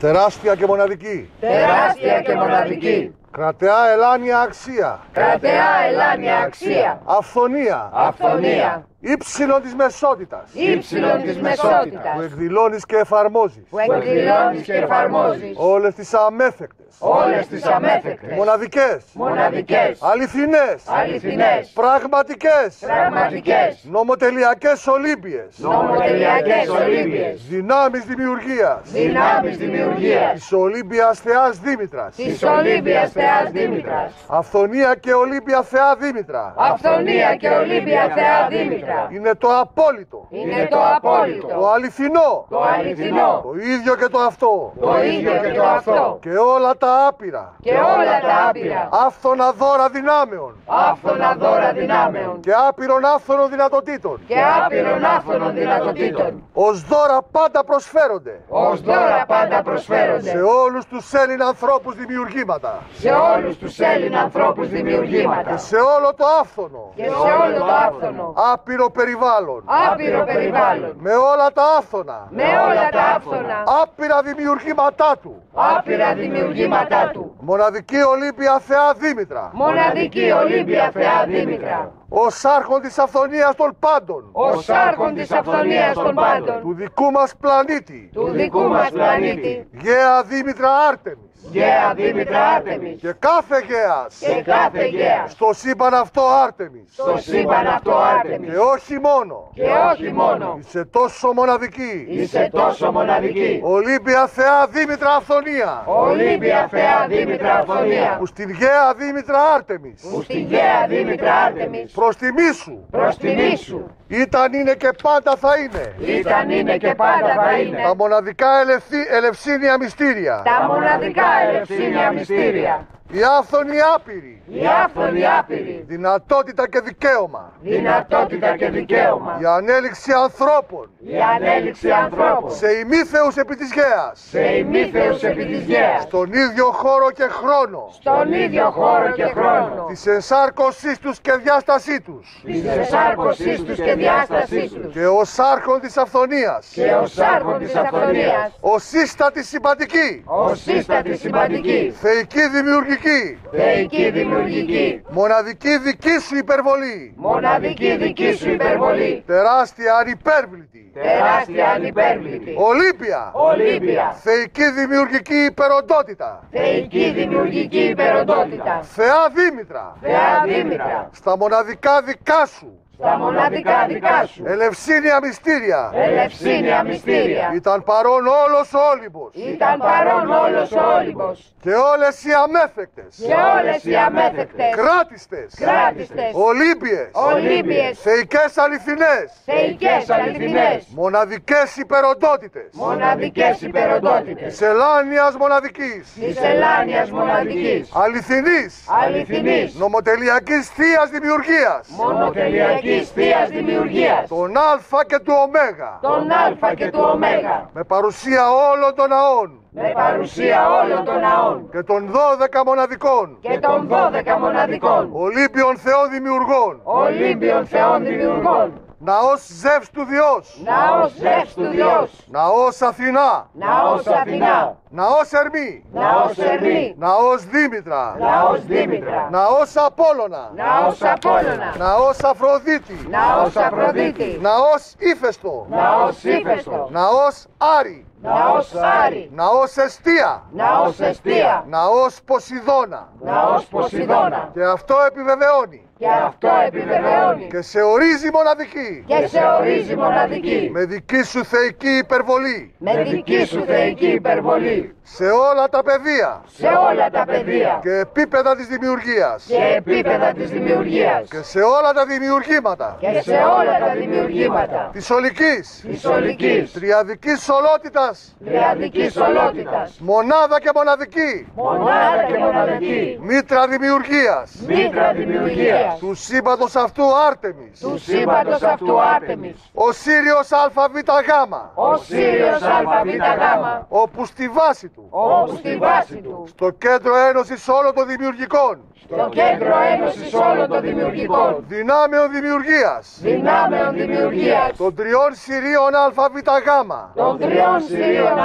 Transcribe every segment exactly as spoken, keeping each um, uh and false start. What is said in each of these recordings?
Τεράστια και μοναδική. Τεράστια και μοναδική. Κρατεά ελάνια αξία. Κρατεά ελάνια αξία. Αυθονία. Αυθονία. Ήψιλον της μεσότητας. Ήψιλον της μεσότητας. Που εκδηλώνεις και εφαρμόζεις. Που εκδηλώνεις και εφαρμόζεις. Όλες τις αμέθεκτες. Όλες τις αμέθεκτες. Μοναδικές. Μοναδικές. Αληθινές. Αληθινές. Πραγματικές. Πραγματικές. Νομοτελειακές Ολύμπιες. Νομοτελειακές Ολύμπιες. Δυνάμεις δημιουργίας. Δυνάμεις δημιουργίας. Της Ολύμπιας Θεάς Δήμητρας. Της Ολύμπιας Θεάς Δήμητρας. Αυθονία και Ολύμπια Θεά Δήμητρα. Αυθονία και Ολύμπια Θεά Δήμητρα. Είναι το απόλυτο. Είναι το απόλυτο. Το αληθινό. Το αληθινό. Το ίδιο και το αυτό. Το ίδιο και το αυτό. Και όλα τα άπειρα. Και όλα τα άπειρα. Άφθονα δώρα δυνάμεων. Άφθονα δώρα δυνάμεων. Και άπειρων άφθονων δυνατοτήτων. Και άπειρων άφθονων δυνατοτήτων. Ως δώρα πάντα προσφέρονται. Ως δώρα πάντα προσφέρονται. Σε όλους τους Έλληνα ανθρώπους δημιουργήματα. Σε όλους τους Έλληνα ανθρώπους δημιουργήματα. Και σε όλο το άφθονο. Και σε όλο το άφθονο. Άπειρο περιβάλλον. Άπειρο περιβάλλον. Με όλα τα άφθονα. Με όλα τα άφθονα. Άπειρα δημιουργήματά του. Άπειρα δημιουργήματά του. Μοναδική Ολύμπια Θεά Δήμητρα. Μοναδική Ολύμπια Θεά Δήμητρα. Ως άρχον της αυθονίας των πάντων. Ως άρχον της αυθονίας των πάντων. Του δικού μας πλανήτη. Του δικού μας πλανήτη. Γαία Δήμητρα Άρτεμις. Γαία Δήμητρα Άρτεμις. Και κάθε γέας. Και κάθε γέας. Στο σύμπαν αυτό Άρτεμις. Στο σύμπαν αυτό Άρτεμις. Και όχι μόνο. Και όχι μόνο. Είσαι τόσο μοναδική. Είσαι τόσο μοναδική. Ολύμπια Θεά Δήμητρα Αυθονία. Ολύμπια Θεά Δήμητρα Αυθονία. Που στην γαία Δήμητρα Άρτεμις. Που στην γαία Δήμητρα Άρτεμις. Προς τιμή σου. Προς τιμή σου. Ήταν, είναι και πάντα θα είναι. Ήταν, είναι και πάντα θα είναι. Τα μοναδικά ελευθύ, ελευσίνια μυστήρια. Τα μοναδικά ελευσίνια μυστήρια. Η άφθονη άπειρη. Η άφθονη άπειρη. Δυνατότητα και δικαίωμα. Δυνατότητα και δικαίωμα. Η ανέλυξη ανθρώπων. Η ανέλυξη ανθρώπων. Σε ημίθεους επί της γέας. Σε ημίθεους επί της γέας. Στον ίδιο χώρο και χρόνο. Στον ίδιο χώρο και χρόνο. Της ενσάρκωσής τους και διάστασή τους. Της ενσάρκωσής τους και διάστασής τους. Και ως άρχον της αυθονίας. Και ως άρχον της αυθονίας. Ως ίστατη συμπαντική. Ως ίστατη συμπαντική. Θεϊκή δημιουργική. Θεϊκή δημιουργική. Μοναδική δική σου υπερβολή. Μοναδική δική σου υπερβολή. Τεράστια ανυπέρβλητη. Τεράστια ανυπέρβλητη. Ολύμπια. Ολύμπια. Θεϊκή δημιουργική υπεροντότητα. Θεϊκή δημιουργική υπεροντότητα. Θεά Δήμητρα. Θεά Δήμητρα. Στα μοναδικά δικά σου. Στα μοναδικά δικά σου. Ελευσίνια μυστήρια. Ελευσίνια μυστήρια. Ήταν παρόν όλος ο Όλυμπος. Ήταν παρόν όλος ο Όλυμπος. Και όλες οι αμέθεκτες. Και όλες οι αμέθεκτες. Κράτιστες. Κράτιστες. Ολύμπιες. Ολύμπιες. Θεϊκές αληθινές. Θεϊκές αληθινές. Μοναδικές υπεροντότητες. Μοναδικές υπεροντότητες. Της ελάνιας μοναδικής. Της ελάνιας μοναδικής. Αληθινής. Αληθινής. Νομοτελειακής θείας δημιουργίας. Μονοτελειακής θείας δημιουργίας. Τον Α και του Ωμέγα. Τον Α και του Ωμέγα. Με παρουσία όλων των ναών. Με παρουσία όλων των ναών. Και των δώδεκα μοναδικών. Και των δώδεκα μοναδικών. Ολύμπιων θεών δημιουργών. Ολύμπιων θεών δημιουργών. Ναός Ζεύς του Διός. Ναός Ζεύς του Διός. Ναός Αθηνά. Ναός Αθηνά. Ναός Ερμή. Ναός Ερμή. Ναός Δήμητρα. Ναός Δήμητρα. Ναός Απόλλωνα. Ναός Απόλλωνα. Ναός Αφροδίτη. Ναός Αφροδίτη. Ναός Ήφαιστο. Ναός Ήφαιστο. Ναός Άρη. Ναός Άρη. Ναός Εστία. Ναός Εστία. Ναός Ποσειδώνα. Ναός Ποσειδώνα. Και αυτό επιβεβαιώνει. Και αυτό επιβεβαιώνει. Και σε ορίζει μοναδική. Και σε ορίζει μοναδική. Με δική σου θεϊκή υπερβολή. Με δική σου θεϊκή υπερβολή. Σε όλα τα πεδία. Σε όλα τα πεδία. Και επίπεδα της δημιουργίας. Και επίπεδα της δημιουργίας. Και σε όλα τα δημιουργήματα. Και σε όλα τα δημιουργήματα. Της ολικής. Της ολικής. Τριαδικής ολότητας. Τριαδικής ολότητας. Μονάδα και μοναδική. Μονάδα και μοναδική. Μήτρα δημιουργίας. Μήτρα δημιουργίας. Του σύμπαντος αυτού Άρτεμις. Του σύμπαντος αυτού Άρτεμις. Ο Σύριος ΑΒΓ. Ο Σύριος ΑΒΓ. Όπου στη βάση του. του. Όπου στη βάση του. Στο κέντρο ένωσης όλων των δημιουργικών. Στο κέντρο ένωσης όλων των δημιουργικών. Δυνάμεων δημιουργίας. Δυνάμεων δημιουργίας. Των τριών Συρίων ΑΒΓ. Των τριών Συρίων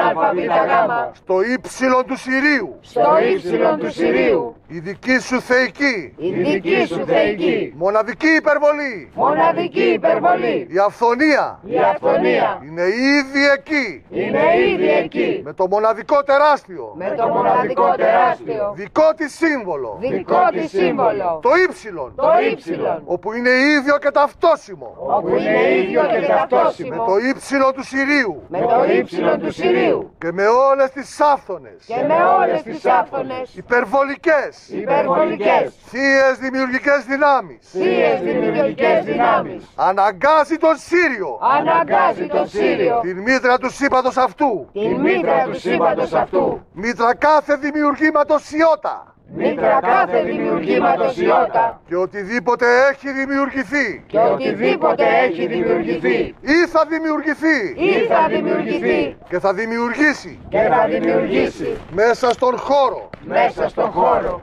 ΑΒΓ. Στο ύψιλον του Συρίου. Στο ύψιλον του Συρίου. Η δική σου θεϊκή. Η δική σου θεϊκή. Μοναδική υπερβολή. Μοναδική υπερβολή. Η αυθονία. Η αυθονία. Είναι ήδη εκεί. Είναι ήδη εκεί. Με το μοναδικό τεράστιο. Με το μοναδικό τεράστιο. Δικό της σύμβολο. Δικό της σύμβολο. Το ύψιλον. Το ύψιλον. Όπου είναι ίδιο και ταυτόσιμο. Όπου είναι ίδιο και Με ταυτόσιμο. το ύψιλον του Συρίου. Με το ύψιλον του Συρίου. Και με όλες τις άφθονες. Και με όλες τις άφθονες. Υπερβολικές. Υπερβολικές. Θείες δημιουργικές δυνάμεις. Θείες δημιουργικές δυνάμεις. Αναγκάζει τον Σύριο. Αναγκάζει τον Σύριο. Την μήτρα του σύμπαντος αυτού. Την μήτρα του σύμπαντος αυτού. Μήτρα κάθε δημιουργήματος Ιώτα. Μήτρα κάθε δημιουργήματος Ιώτα. Και οτιδήποτε έχει δημιουργηθεί. Και οτιδήποτε έχει δημιουργηθεί. Ή θα δημιουργηθεί. Ή θα δημιουργηθεί. Και θα δημιουργήσει. Και θα δημιουργήσει. Μέσα στον χώρο. Μέσα στον χώρο.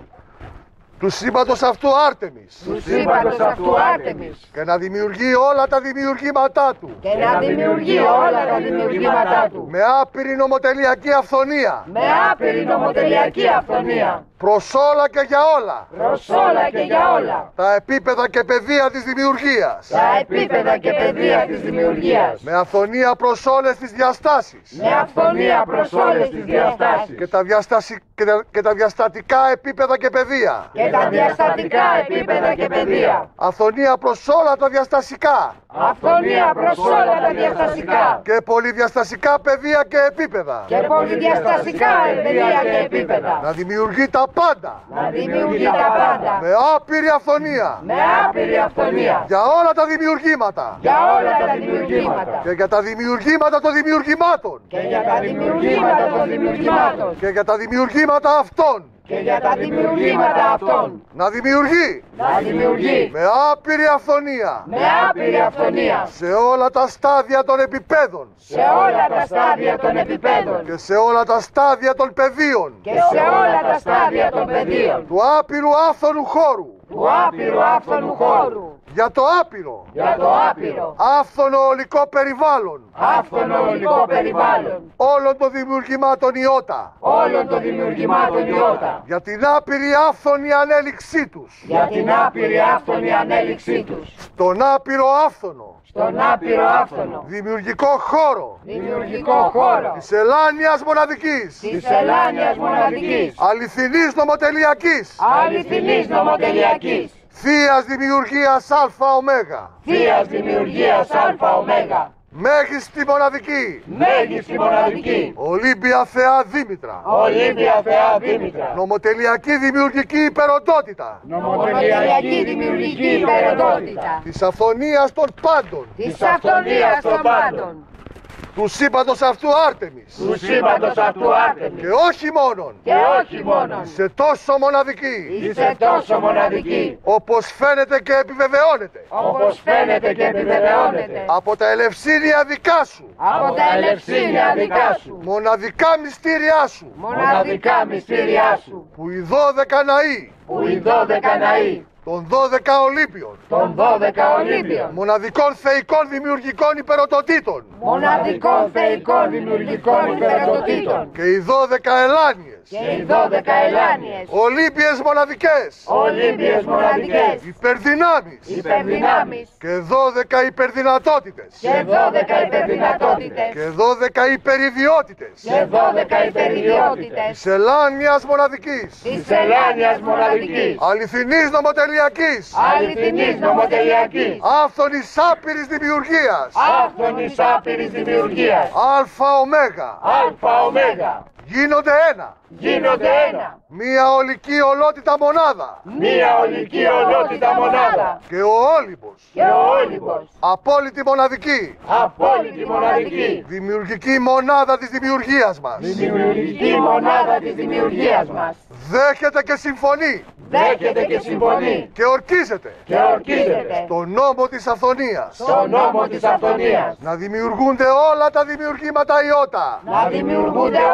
Του σύμπαντος αυτού Άρτεμις. Του σύμπαντος αυτού Άρτεμις. Και να δημιουργεί όλα τα δημιουργήματά του. Και να δημιουργεί όλα τα δημιουργήματά του. Με άπειρη νομοτελειακή αυθονία. Με άπειρη νομοτελειακή αυθονία. Προς όλα και για όλα. Προς όλα και για όλα. Τα επίπεδα και πεδία της δημιουργίας. Τα επίπεδα και πεδία της δημιουργίας. Με αυθονία προς όλες τις διαστάσεις. Με αυθονία προς όλες τις διαστάσεις. Και τα, διαστασι... και τα... και τα διαστατικά επίπεδα και πεδία. Και τα διαστατικά επίπεδα και πεδία. Αυθονία προς όλα τα διαστασικά. Αυθονία προς όλα τα διαστασικά. Και πολυδιαστασικά πεδία και επίπεδα. Και πολυδιαστασικά πεδία και επίπεδα. Να δημιουργεί τα πάντα. Να δημιουργεί τα πάντα. Με άπειρη αυθονία. Με άπειρη αυθονία. Για όλα τα δημιουργήματα. Για όλα τα δημιουργήματα. Και για τα δημιουργήματα των δημιουργημάτων. Και για τα δημιουργήματα των δημιουργημάτων. Και για τα δημιουργήματα αυτών. Και για τα δημιουργήματα αυτών. Να δημιουργεί. Να δημιουργεί. Με άπειρη αυθονία. Με άπειρη αυθονία. Σε όλα τα στάδια των επιπέδων. Σε όλα τα στάδια των επιπέδων. Και σε όλα τα στάδια των πεδίων. Και σε όλα τα στάδια των πεδίων. Του άπειρου άφθονου χώρου. Του άπειρου άφθονου χώρου. Για το άπειρο. Για το άπειρο. Άφθονο ολικό περιβάλλον. Άφθονο ολικό περιβάλλον. Όλων των δημιουργημάτων Ιώτα. Όλων των δημιουργημάτων Ιώτα. Για την άπειρη άφθονη ανέλυξή τους. Για την άπειρη άφθονη ανέλυξή τους. Στον άπειρο άφθονο. Στον άπειρο άφθονο. Δημιουργικό χώρο. Δημιουργικό χώρο. Της ελάνιας μοναδικής. Της ελάνιας μοναδικής. Αληθινής νομοτελειακής. Αληθινής νομοτελειακής. Θείας δημιουργίας ΑΟ. Θείας δημιουργίας ΑΟ. Μέγιστη μοναδική. Μέγιστη μοναδική. Ολύμπια Θεά Δήμητρα. Ολύμπια Θεά Δήμητρα. Νομοτελειακή δημιουργική υπεροντότητα. Νομοτελειακή δημιουργική υπεροντότητα. Της αυθονίας των πάντων. Της αυθονίας των πάντων. Του σύμπαντος αυτού Άρτεμις. Του σύμπαντος αυτού Άρτεμις. Και όχι μόνον. Και όχι μόνον. Σε τόσο μοναδική. Είσαι τόσο μοναδική. Όπως φαίνεται και επιβεβαιώνεται. Όπως φαίνεται και επιβεβαιώνεται. Από τα ελευσίνια δικά σου. Από τα ελευσίνια δικά σου. Μοναδικά μυστήριά σου. Μοναδικά μυστήριά σου. Που οι δώδεκα ναοί. Που οι δώδεκα ναοί. Των δώδεκα Ολύμπιων. Των δώδεκα Ολύμπιων. Μοναδικών θεϊκών δημιουργικών υπεροτοτήτων. Μοναδικών θεϊκών δημιουργικών υπεροτοτήτων. Και οι δώδεκα ελάνιες. Και οι δώδεκα ελάνιες. Ολύμπιες μοναδικές. Ολύμπιες μοναδικές. Υπερδυνάμεις. Υπερδυνάμεις. Και δώδεκα υπερδυνατότητες. Και δώδεκα υπερδυνατότητες. Και δώδεκα υπεριδιότητες. Και δώδεκα υπεριδιότητες. Της ελάνιας μοναδικής. Της ελάνιας μοναδικής. Αληθινής νομοτελειακής. Αληθινής νομοτελειακής. Άφθονης άπειρης δημιουργίας. Άφθονης άπειρης δημιουργίας. Αλφα Ωμέγα. Αλφα Ωμέγα. Γίνονται ένα. Γίνονται ένα. Μία ολική ολότητα μονάδα. Μία ολική ολότητα μονάδα. Και ο Όλυμπος. Και ο Όλυμπος. Απόλυτη μοναδική. Απόλυτη μοναδική. Δημιουργική μονάδα της δημιουργίας μας. Δημιουργική μονάδα της δημιουργίας μας. Δέχεται και συμφωνεί. Δέχεται και συμφωνεί. Και ορκίζεται. Και ορκίζεται. Στον νόμο της αυθονίας. Στον νόμο της αυθονίας. Να δημιουργούνται όλα τα δημιουργήματα Ιώτα. Να δημιουργούνται όλα τα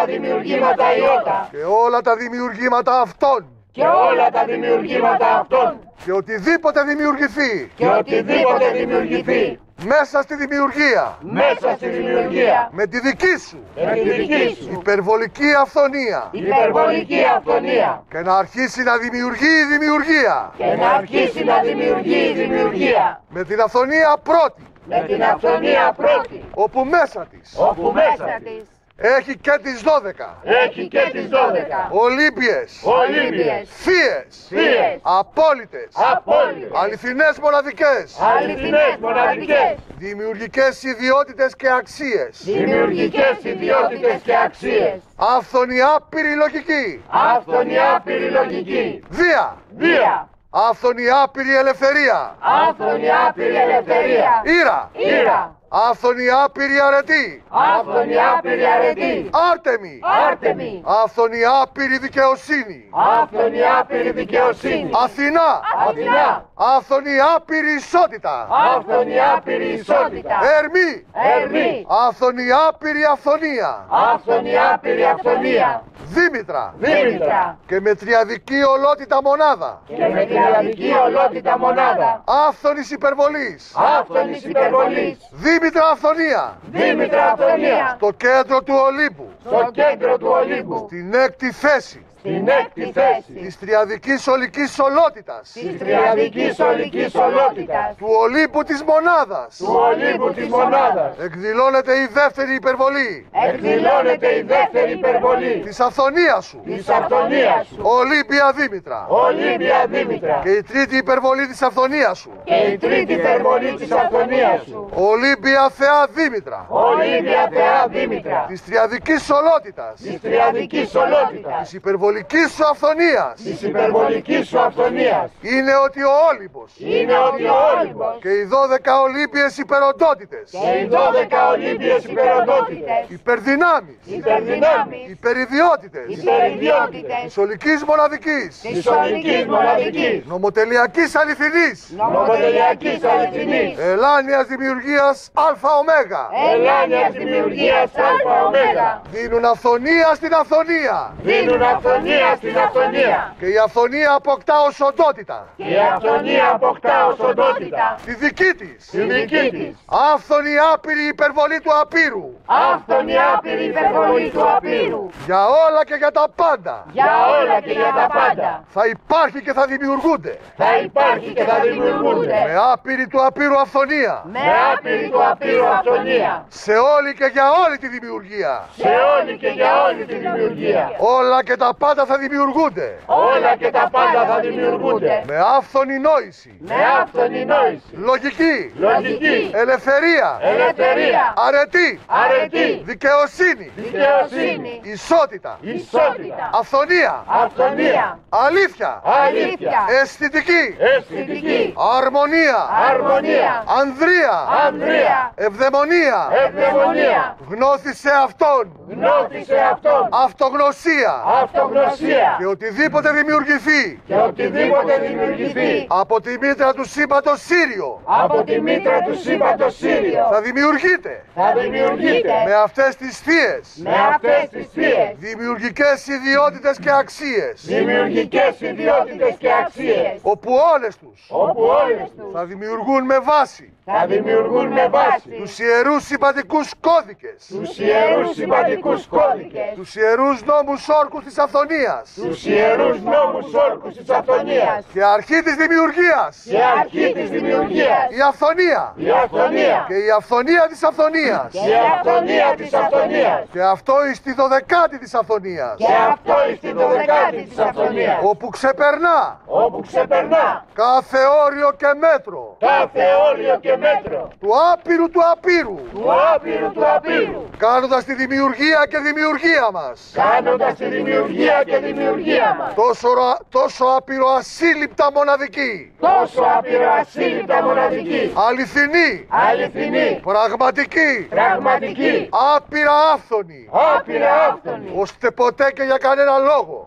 τα δημιουργήματα ιότα και όλα τα δημιουργήματα αυτών και όλα τα δημιουργήματα αυτών και οτιδήποτε δημιουργηθεί και οτιδήποτε δημιουργηθεί μέσα στη δημιουργία μέσα στη δημιουργία με τη δική σου με τη δική σου υπερβολική αυθονία υπερβολική αυθονία και να αρχίσει να δημιουργεί η δημιουργία και να αρχίσει να δημιουργεί η δημιουργία με την αυθονία πρώτη, με την αυθονία πρώτη, όπου μέσα της όπου μέσα της έχει και τις δώδεκα έχει και τις δώδεκα Ολύμπιες, Ολύμπιες, θείες, θείες, απόλυτες, απόλυτες, αληθινές μοναδικές, αληθινές μοναδικές, δημιουργικές ιδιότητες και αξίες, δημιουργικές ιδιότητες και αξίες, άφθονη άπειρη λογική, άφθονη άπειρη λογική, βία, βία, άφθονη άπειρη ελευθερία, άφθονη άπειρη ελευθερία, ήρα, ήρα, άφθονη άπειρη αρετή, άφθονη άπειρη αρετή, άρτεμη, άρτεμη, άφθονη άπειρη δικαιοσύνη, άφθονη άπειρη δικαιοσύνη, Αθηνά, Αθηνά, άφθονη άπειρη ισότητα, άφθονη άπειρη ισότητα, Ερμή, Ερμή, άφθονη άπειρη αυθονία, άφθονη άπειρη αυθονία, Δήμητρα Δήμητρα και με τριαδική ολότητα μονάδα, και με τριαδική ολότητα μονάδα, άφθονης υπερβολής, άφθονης υπερβολής, Δήμητρα αυθονία, Δήμητρα αυθονία, στο κέντρο του Ολύμπου, στο κέντρο του Ολύμπου, στην έκτη θέση στην έκτη θέση της τριαδικής ολικής ολότητας, της τριαδικής ολικής ολότητας, του Ολύμπου της μονάδας, του Ολύμπου της μονάδας, εκδηλώνεται η δεύτερη υπερβολή εκδηλώνεται η δεύτερη υπερβολή της αυθονίας σου, της αυθονίας σου, Ολύμπια Δήμητρα, Ολύμπια Δήμητρα, και η τρίτη υπερβολή της αυθονίας σου, και η τρίτη υπερβολή της αυθονίας σου, Ολύμπια Θεά Δήμητρα, Ολύμπια Θεά Δήμητρα, της τριαδικής ολότητας, της τριαδικής ολότητας, της υπερβολικής σου αυθονίας, της υπερβολικής σου αυθονίας, είναι ότι ο Όλυμπος είναι ότι ο Όλυμπος και οι δώδεκα Ολύμπιες υπεροντότητες, και οι δώδεκα Ολύμπιες υπεροντότητες, υπερδυνάμεις, υπερδυνάμεις, υπεριδιότητες υπεριδιότητες, της ολικής μοναδικής, της ολικής μοναδικής, νομοτελειακής αληθινής, νομοτελειακής αληθινής, ελάνιας δημιουργίας ΑΟ, ελάνιας δημιουργίας ΑΟ, δίνουν αυθονία στην αυθονία δίνουν αυθονία στην αυθονία και η αυθονία αποκτά ως οντότητα και η αυθονία αποκτά ως οντότητα τη δική της, τη δική της, άφθονη άπειρη υπερβολή του απείρου, άφθονη άπειρη υπερβολή του απείρου, για όλα και για τα πάντα, για όλα και για τα πάντα, θα υπάρχει και θα δημιουργούνται θα υπάρχει και θα δημιουργούνται με άπειρη του απείρου αυθονία με άπειρη του απείρου αυθονία σε όλη και για όλη τη δημιουργία. σε όλη και για όλη τη δημιουργία. Όλα και τα πάντα θα δημιουργούνται Όλα και τα πάντα θα δημιουργούνται με άφθονη νόηση, με άφθονη νόηση, λογική, λογική, ελευθερία, ελευθερία, αρετή, αρετή, δικαιοσύνη, δικαιοσύνη, ισότητα, ισότητα, αυθονία, αυθονία, αλήθεια, αλήθεια, αισθητική, αισθητική, αρμονία, αρμονία, ανδρεία, ανδρεία, ευδαιμονία, ευδαιμονία, γνώθη σε αυτόν, γνώθη σε αυτόν, αυτογνωσία αυτογνωσία και οτιδήποτε δημιουργηθεί και οτιδήποτε δημιουργηθεί από τη μήτρα του σύμπαντος Σύριο από τη μήτρα του σύμπαντος Σύριο θα δημιουργείται θα δημιουργείται με αυτές τις θείες με αυτές τις θείες δημιουργικές ιδιότητες και αξίες, δημιουργικές ιδιότητες και αξίες, όπου όλες τους όπου όλες τους θα δημιουργούν με βάση θα δημιουργούν με βάση τους ιερούς συμπαντικούς κώδικες, τους ιερούς συμπαντικούς κώδικες, τους ιερούς νόμους όρκους της αυθονίας τους ιερούς νόμους όρκους της αυθονίας και αρχή της δημιουργίας, και αρχή της δημιουργίας, η αυθονία η αυθονία και η αυθονία της αυθονίας, και η αυθονία της αυθονίας, και αυτό εις τη δωδεκάτη της αυθονίας, και αυτό εις την δωδεκάτη της αυθονίας, όπου ξεπερνά όπου ξεπερνά κάθε όριο και μέτρο κάθε όριο και μέτρο του άπειρου του απείρου, του άπειρου του απείρου, κάνοντας τη δημιουργία και δημιουργία μας κάνοντας τη δημιουργία και δημιουργία μας τόσο, ρα- τόσο απειροασύλληπτα μοναδική, τόσο απειροασύλληπτα μοναδική, αληθινή, αληθινή, πραγματική, πραγματική, άπειρα άφθονη, άπειρα άφθονη, ώστε ποτέ και για κανένα λόγο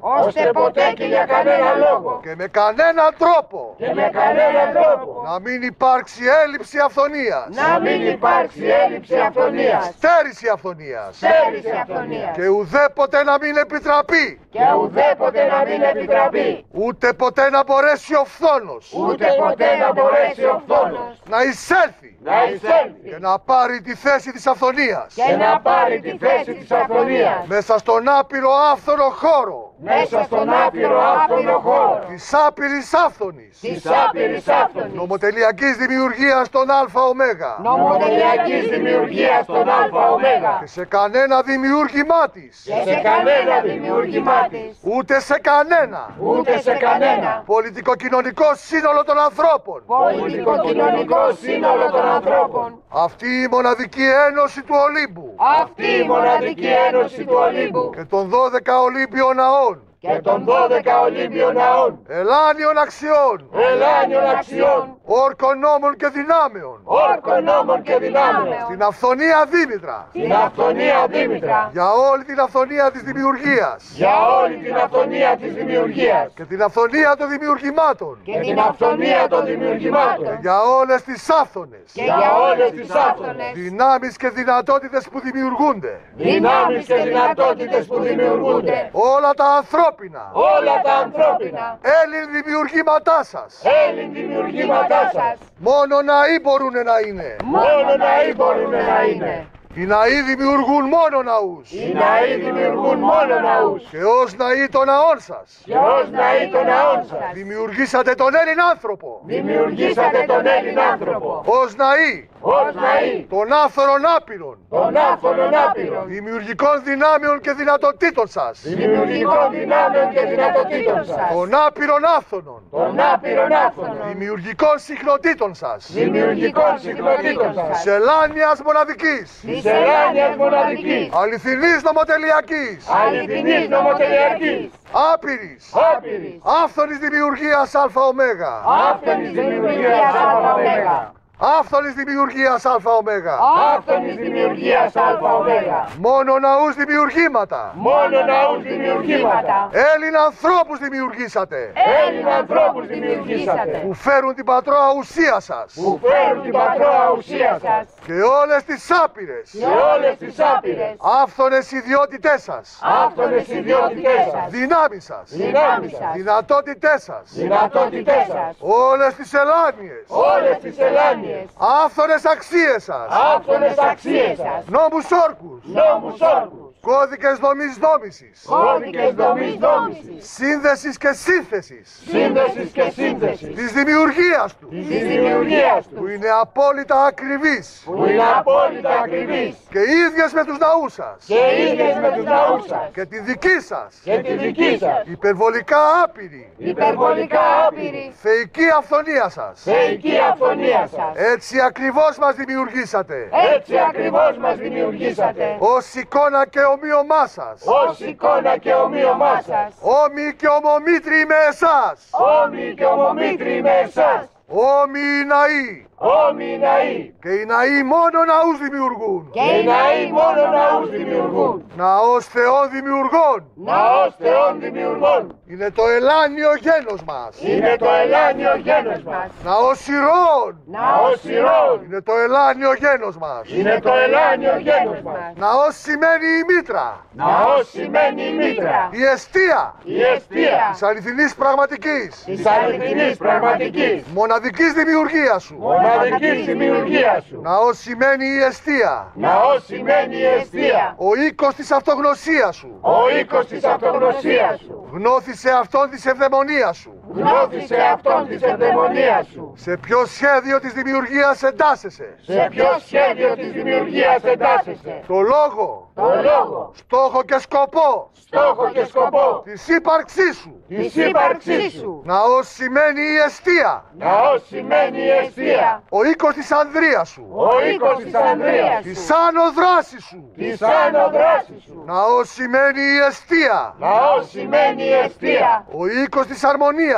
ώστε ποτέ και για κανένα λόγο και με κανέναν τρόπο και με κανέναν τρόπο να μην υπάρξει έλλειψη αυθονίας, να μην υπάρξει έλλειψη αυθονίας, στέρηση αυθονίας στέρηση αυθονίας και ουδέποτε να μην επιτραπεί, και ουδέποτε να μην επιτραπεί, ούτε ποτέ να μπορέσει ο φθόνος ούτε ποτέ να μπορέσει ο φθόνος να εισέλθει να εισέλθει και να πάρει τη θέση της αυθονίας και να πάρει τη θέση της αυθονίας μέσα στον άπειρο άφθονο χώρο μέσα στον άπειρο άφθονο χώρο της άπειρης άφθονης της άπειρης άφθονης νομοτελειακής δημιουργίας των ΑΟ, νομοτελειακής δημιουργίας των ΑΟ και σε κανένα δημιούργημά της, και σε κανένα δημιούργημά της, ούτε σε κανένα ούτε σε κανένα πολιτικοκοινωνικό σύνολο των ανθρώπων, πολιτικοκοινωνικό σύνολο των ανθρώπων, αυτή η μοναδική ένωση του Ολύμπου αυτή η μοναδική ένωση του Ολύμπου και των δώδεκα Ολύμπιων ναών, και των δώδεκα Ολύμπιων ναών, ελάνιων αξιών, ελάνιων αξιών, όρκων νόμων και δυνάμεων, όρκων νόμων και δυνάμεων, στην αυθονία Δήμητρα, την αυθονία Δήμητρα, για όλη την αυθονία της δημιουργίας για όλη την αυθονία της δημιουργίας και την αυθονία των δημιουργημάτων και την αυθονία των δημιουργημάτων για όλες τις άφθονες και για όλες τις άφθονες δυνάμεις και δυνατότητες που δημιουργούνται, δυνάμεις και δυνατότητες που δημιουργούνται, όλα τα ανθρώπινα όλα τα ανθρώπινα Έλλην δημιουργήματά σας, Έλλην δημιουργήματά σας, μόνο ναοί μπορούν να είναι. μόνο ναοί μπορούν να είναι. Οι ναοί δημιουργούν μόνο ναούς Οι ναοί δημιουργούν μόνο ναούς και ως ναοί των ναών σας και ως ναοί των ναών σας δημιουργήσατε τον Έλλην άνθρωπο δημιουργήσατε τον Έλλην άνθρωπο ως ναοί ως ναοί των άφθονων άπειρων των άφθονων άπειρων δημιουργικών δυνάμεων και δυνατοτήτων σας, δημιουργικών δυνάμεων και δυνατοτήτων σας, των άπειρων άφθονων των άπειρων άφθονων δημιουργικών συχνοτήτων σας, δημιουργικών συχνοτήτων σας, της ελάνιας μοναδικής, της ελάνιας μοναδικής, αληθινής νομοτελειακής, αληθινής νομοτελειακής, άπειρης, άπειρης, άφθονης δημιουργίας ΑΟ, άφθονης δημιουργίας ΑΟ, άφθονης δημιουργίας ΑΟ, άφθονης δημιουργίας ΑΟ, μόνο ναούς δημιουργήματα, μόνο ναούς δημιουργήματα, Έλλην ανθρώπους δημιουργήσατε, Έλλην ανθρώπους δημιουργήσατε, που φέρουν την πατρόα ουσία σας που φέρουν την πατρόα ουσία σας και όλες τις άπειρες και όλες τις άπειρες άφθονες ιδιότητές σας, άφθονες ιδιότητές σας, δυνάμεις σας, δυνάμεις σας, δυνατότητές σας, δυνατότητές σας, όλες τις ελάνιες, όλες τις ελάνιες, άφθονες αξίες σας, άφθονες αξίες σας, νόμους όρκους, νόμους όρκους, κώδικες δομής νόμισης, κώδικες δομής νόμισης, σύνδεσης και σύνθεσης σύνδεσης και σύνθεσης, της δημιουργίας του, της δημιουργίας που του, είναι απόλυτα ακριβής που είναι απόλυτα ακριβής και ίδιες με τους ναούς σας και ίδιες με τους ναούς σας και τη δική σας και τη δική σας υπερβολικά άπειρη υπερβολικά άπειρη θεϊκή αυθονία σας. θεϊκή αυθονία σας. Έτσι ακριβώς μας δημιουργήσατε, Έτσι ακριβώς μας δημιουργήσατε, ως εικόνα και ομοίωμά σας, ως εικόνα και ομοίωμά σας, όμοιοι και ομομήτριοι με εσάς, όμοιοι και ομομήτριοι με εσάς, όμοιοι οι ναοί, όμοιοι ναοί, και οι ναοί μόνο ναούς δημιουργούν, και οι ναοί μόνο ναούς δημιουργούν, ναός Θεών δημιουργών, ναός Θεών δημιουργών, είναι το ελάνιο γένος μας, είναι το ελάνιο γένος μας, ναός ηρώων, ναός ηρώων, είναι το ελάνιο γένος μας, είναι το ελάνιο γένος μας, ναός σημαίνει η μήτρα, ναός σημαίνει η μήτρα, η εστία η εστία της αληθινής πραγματικής, της αληθινής πραγματικής, μοναδικής δημιουργίας σου. μοναδικής δημιουργίας σου, Ναός σημαίνει η εστία, ναός σημαίνει η εστία, ο οίκος της αυτογνωσίας σου, ο οίκος της αυτογνωσίας σου, γνώθησε αυτόν της ευδαιμονίας σου. γνώθησε αυτόν της ευδαιμονίας σου, Σε ποιο σχέδιο της δημιουργίας εντάσσεσαι, σε ποιο σχέδιο της δημιουργίας εντάσσεσαι, το λόγο, το λόγο, στόχο και σκοπό στόχο και σκοπό της ύπαρξής σου. της ύπαρξής σου. Ναός σημαίνει η εστία, Ναός σημαίνει η εστία, ο οίκος της ανδρείας σου, ο οίκος της Ανδρείας η σου, σάνο δράση σου. της άνω δράσης σου. Ναός σημαίνει η εστία, Ναός σημαίνει η εστία, ο οίκος της αρμονίας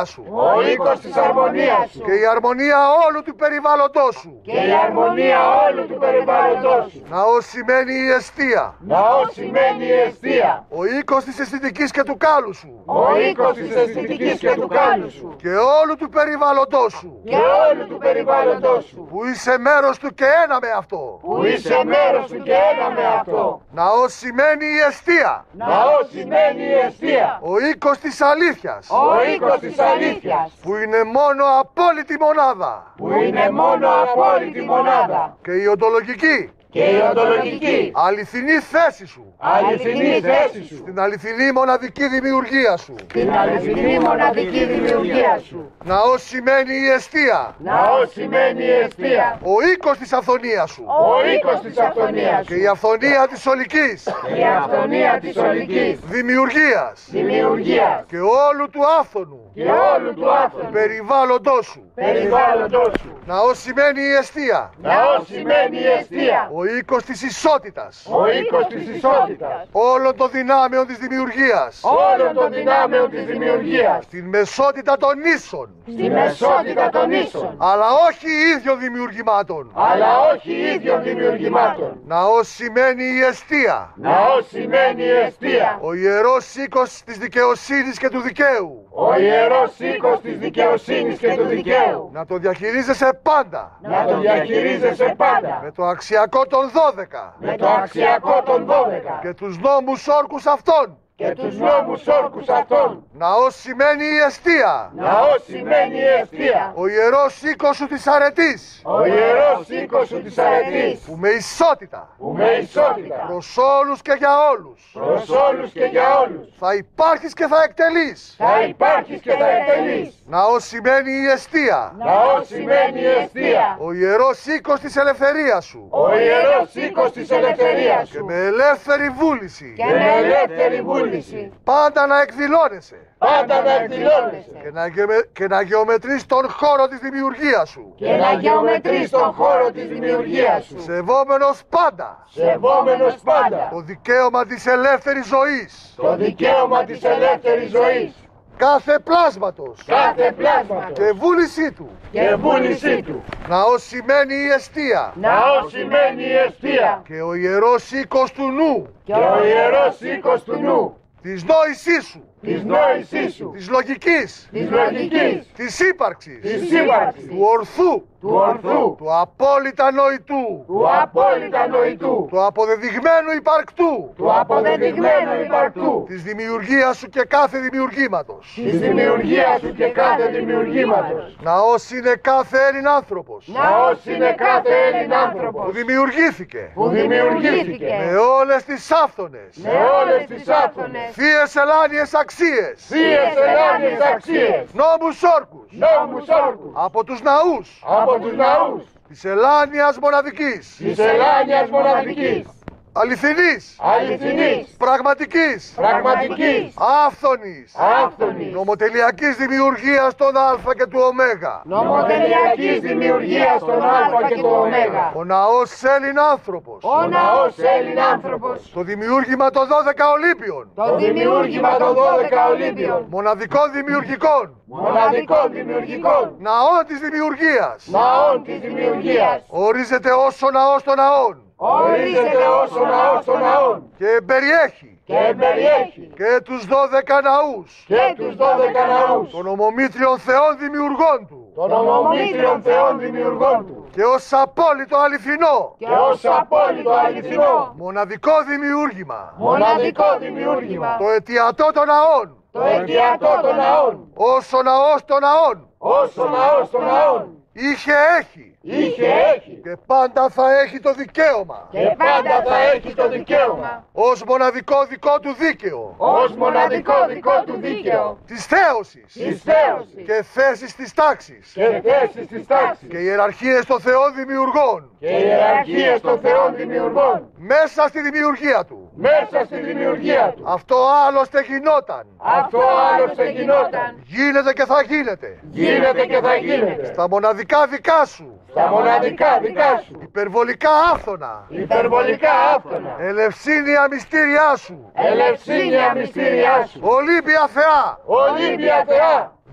αρμονίας σου. Ο οίκος της αρμονίας σου. Και η αρμονία όλου του περιβάλλοντός σου. Και η αρμονία όλου του περιβάλλοντος σου. Ναός σημαίνει η εστία. Ναός σημαίνει η εστία. Ο οίκος της αισθητικής και του κάλου σου. Ο οίκος της αισθητικής και του κάλου σου. Και όλου του περιβάλλοντός σου. Και όλου του περιβάλλοντος σου. Που είσαι μέρος του και ένα με αυτό. Που είσαι μέρος του και ένα με αυτό. Ναός σημαίνει η εστία. Ναός σημαίνει η εστία. Ο οίκος της αλήθειας. Ο οίκος της αλήθειας. Που είναι μόνο απόλυτη μονάδα. Που είναι μόνο απόλυτη μονάδα. Και η οντολογική. Και η οντολογική. Αληθινή θέση σου. Αληθινή θέση σου. Στην αληθινή μοναδική δημιουργία σου. Την αληθινή μοναδική δημιουργία σου. Ναός σημαίνει η εστία. Ναός σημαίνει η εστία. Ο οίκος της αυθονίας σου. Ο οίκος της αυθονίας Και σου. η αυθονία της ολικής Και η αυθονία της ολικής δημιουργίας. δημιουργίας. Και όλου του άφθονου Και όλου του άφθονου περιβάλλοντός σου. περιβάλλοντος σου. Ναός σημαίνει η εστία. Ναός σημαίνει η εστία. Ο οίκος της ισότητας. Ο οίκος της ισότητας. Όλων των δυνάμεων της δημιουργίας. Όλων των δυνάμεων της δημιουργίας. Στην μεσότητα των ίσων. Στη μεσότητα των ίσων. Αλλά όχι ίδιων δημιουργημάτων. Αλλά όχι ίδιων δημιουργημάτων. Ναός σημαίνει η εστία. Ναός σημαίνει η εστία. Ο ιερός οίκος της δικαιοσύνης και του δικαίου. Ο ιερός οίκος της δικαιοσύνης και του δικαίου. Να το διαχειρίζεσαι πάντα. Να το διαχειρίζεσαι πάντα. Με το αξιακό των δώδεκα. Με το αξιακό των δώδεκα. Και τους νόμους όρκους αυτών. Και τους νόμους όρκους αυτών. Ναός σημαίνει η εστία. Ναός σημαίνει η εστία. Ο ιερός οίκος σου της αρετής. Ο ιερός οίκος σου της αρετής. Που με ισότητα. Που με ισότητα. Προς όλους και για όλους. Προς όλους και για όλους. Θα υπάρχεις και θα εκτελείς. Θα υπάρχεις και θα εκτελείς. Ναός σημαίνει η εστία. Ναός σημαίνει η εστία. Ο ιερός οίκος της ελευθερίας σου. Ο ιερός οίκος της ελευθερίας Και σου. με ελεύθερη βούληση. Και με ελεύθερη βούληση. Πάντα να εκδηλώνεσαι. Πάντα να εκδηλώνεσαι. Και να, γεμε... και να γεωμετρείς τον χώρο της δημιουργίας σου. Και να γεωμετρείς τον χώρο της δημιουργίας σου. Σεβόμενος πάντα Σεβόμενος πάντα το δικαίωμα της ελεύθερης ζωής. το δικαίωμα της ελεύθερης ζωής. Κάθε πλάσματος Κάθε πλάσματος και βούλησή του. και βούλησή του. Ναός σημαίνει η εστία. Ναός σημαίνει η εστία. Και ο ιερός οίκος του νου. Και ο ιερός οίκος του νου. Της νόησής σου. Της νόησής σου. Της λογικής. Της λογικής. Της ύπαρξης. Της ύπαρξης. Του ορθού. Του ορθού. Του απόλυτα νοητού. Του απόλυτα νοητού. Του αποδεδειγμένου υπαρκτού. Του αποδεδειγμένου υπαρκτού. Της δημιουργίας σου και κάθε δημιουργήματος. Της δημιουργίας σου και κάθε δημιουργήματος. Ναός είναι κάθε Έλλην άνθρωπος Ναός είναι κάθε Έλλην που άνθρωπος δημιουργήθηκε που δημιουργήθηκε με όλες τις άφθονες με όλες τις άφθονες θείες ελάνιες αξίες, θείες ελάνιες αξίες, νόμους όρκους νόμους όρκους από τους ναούς από τους ναούς της ελάνιας μοναδικής, της ελάνιας μοναδικής, αληθινής, αληθινής, πραγματικής, πραγματικής, άφθονης, άφθονης, νομοτελειακής δημιουργίας των Α και του Ω. νομοτελειακής δημιουργίας των Α και του Ω. Ο ναός Έλλην άνθρωπος, Ο ναός Έλλην άνθρωπος, το δημιούργημα των δώδεκα Ολύμπιων, το δημιούργημα των δώδεκα Ολύμπιων, μοναδικών δημιουργικών, μοναδικών δημιουργικών, ναών της δημιουργίας, ναών της δημιουργίας, ορίζεται ως ο ναός των ναών ορίζεται ως ο ναός των ναών και περιέχει και περιέχει και τους δώδεκα ναούς και τους δώδεκα ναούς των ομομήτριων θεών δημιουργών του των ομομήτριων θεών δημιουργών του και ως απόλυτο αληθινό και ως απόλυτο αληθινό μοναδικό δημιούργημα μοναδικό δημιούργημα το αιτιατό των ναών, το αιτιατό των ναών, ως ο ναός των ναών ως ο ναός των ναών είχε, έχει είχε, έχει και πάντα θα έχει το δικαίωμα και πάντα θα έχει το δικαίωμα ως μοναδικό δικό του δίκαιο ως μοναδικό δικό του δίκαιο της θέωσης της θέωσης και θέσης της τάξης και θέσης της τάξης και ιεραρχίες των θεών δημιουργών και ιεραρχίες των θεών δημιουργών μέσα στη δημιουργία του. μέσα στη δημιουργία του. Αυτό άλλωστε γινόταν, Αυτό άλλωστε γινόταν, γίνεται και θα γίνεται γίνεται και θα γίνεται στα μοναδικά δικά σου, στα μοναδικά δικά σου, υπερβολικά άφθονα, υπερβολικά άφθονα, ελευσίνια μυστήριά σου, ελευσίνια μυστήριά σου, Ολύμπια Θεά, Ολύμπια Θεά,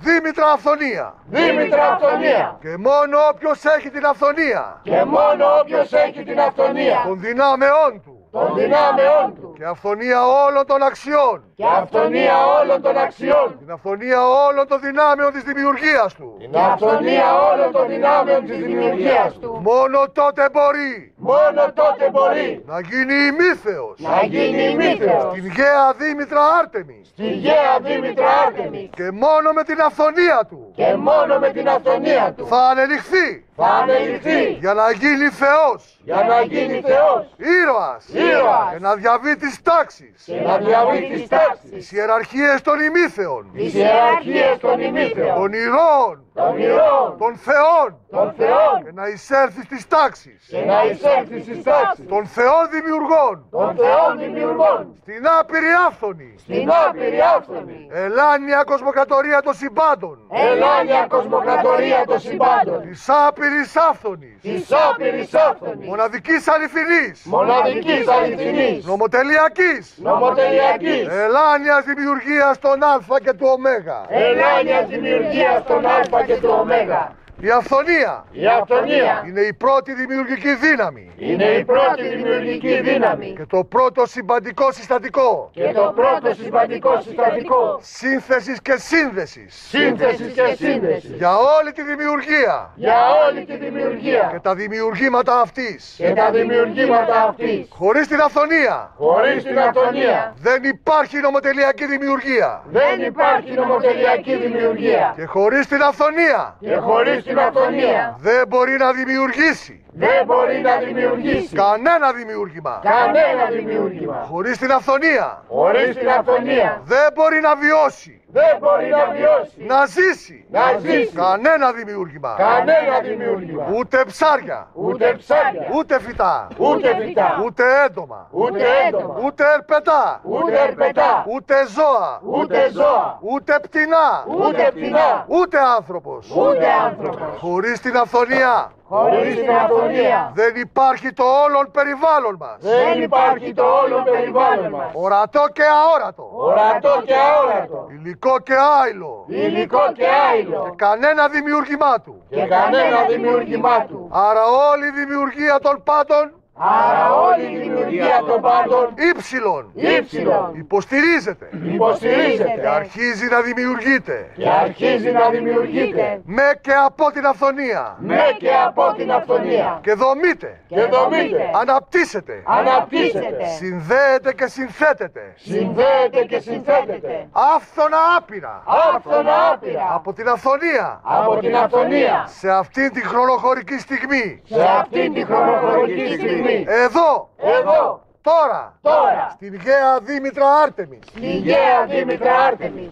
Δήμητρα Αυθονία. Δήμητρα Αυθονία. Και μόνο όποιος έχει την αυθονία. Και μόνο όποιος έχει την αυθονία. Των δυνάμεών του. Των δυνάμεών του. Και αυθονία όλων των αξιών. Και αυθονία όλων των αξιών. Την αυθονία όλων των δυνάμεων της δημιουργίας του. Την αυθονία όλων των δυνάμεων της δημιουργίας του. Μόνο τότε μπορεί. Μόνο τότε μπορεί. Να γίνει ημίθεος. Να γίνει ημίθεος. Στην γαία Δήμητρα Άρτεμις. Στη γαία Δήμητρα Άρτεμις. Και μόνο με την αυθονία του. Και μόνο με την αυθονία του. Θα ανελιχθεί. Θα ανελιχθεί. Για να γίνει Θεός. Για να γίνει Θεός. Ήρωας. Ήρωας. Και να διαβεί τις τάξεις. Και να διαβεί τις τάξεις. Τις ιεραρχίες των ημίθεων. Τις ιεραρχίες των ημίθεων. Των ηρώων. Των ηρώων. Των θεών. Των θεών. Και να εισέλθει στις τάξεις. Και να εισέλθει στις τάξεις. Των θεών δημιουργών. Των θεών δημιουργών. Στην άπειρη άφθονη. Στην άπειρη άφθονη. Ελάνια κοσμοκρατορία των συμπάντων. Ελάνια κοσμοκρατορία των συμπάντων. Της άπειρης άφθονης. Της άπειρης άφθονης. Μοναδικής αληθινής. Μοναδικής αληθινής. Νομοτελειακής. Νομοτελειακής. Ελάνιας δημιουργίας των Α και του Ω. Ελάνιας δημιουργίας των Α και του Ω. Η αυθονία Η αυθονία είναι η πρώτη δημιουργική δύναμη. είναι η πρώτη δημιουργική δύναμη. Και το πρώτο συμπαντικό συστατικό. Και το πρώτο συμπαντικό συστατικό. Σύνθεσης και σύνδεσης. Σύνθεσης και σύνδεσης. Για όλη τη δημιουργία. Για όλη τη δημιουργία. Και τα δημιουργήματα αυτής. Και τα δημιουργήματα αυτής. Χωρίς την αυθονία. Χωρίς την αυθονία. Δεν υπάρχει νομοτελειακή δημιουργία. Δεν υπάρχει νομοτελειακή δημιουργία. Και χωρίς την αυθονία. Και χωρίς την αυθονία. Δεν μπορεί να δημιουργήσει. Δεν μπορεί να δημιουργήσει. Κανένα δημιούργημα. Κανένα δημιούργημα. Χωρίς την αυθονία. Χωρίς την αυθονία. Δεν μπορεί να βιώσει. Δεν μπορεί να βιώσει. Να ζήσει. Να ζήσει. Κανένα δημιούργημα. Κανένα δημιούργημα. Ούτε ψάρια. Ούτε ψάρια. Ούτε φυτά. Ούτε φυτά. Ούτε έντομα. Ούτε έντομα. Ούτε ερπετά. Ούτε ερπετά. Ούτε ζώα. Ούτε ζώα. Ούτε πτηνά. Ούτε πτηνά. Ούτε άνθρωπος. Ούτε άνθρωπος. Χωρίς την αυθονία. Χωρίς την αυθονία. Δεν υπάρχει το όλον περιβάλλον μας. Δεν υπάρχει το όλο περιβάλλον μας. Ορατό και αόρατο. Ορατό και αόρατο. Υλικό και άειλο. Υλικό και άειλο. Κανένα δημιούργημά του. Και κανένα δημιούργημά του. Άρα όλη η δημιουργία των πάντων. Άρα όλη η δημιουργία των πάντων. Ήψιλον. Ήψιλον. Υποστηρίζεται. Υποστηρίζεται. Και αρχίζει να δημιουργείται. Και αρχίζει να δημιουργείται. Με και από την αυθονία. Με και από την αυθονία. Και δομείται. Και δομείται. Αναπτύσσεται. Αναπτύσσεται. Συνδέεται και συνθέτεται. Συνδέεται και συνθέτεται. Άφθονα άπειρα. Άφθονα άπειρα. Από την αυθονία. Από την αυθονία. Σε αυτήν την χρονοχωρική στιγμή. Σε αυτήν την χρονοχωρική στιγμή. Εδώ. Εδώ. Τώρα. Τώρα. Στην γαία Δήμητρα Άρτεμις. Στην γαία Δήμητρα Άρτεμις.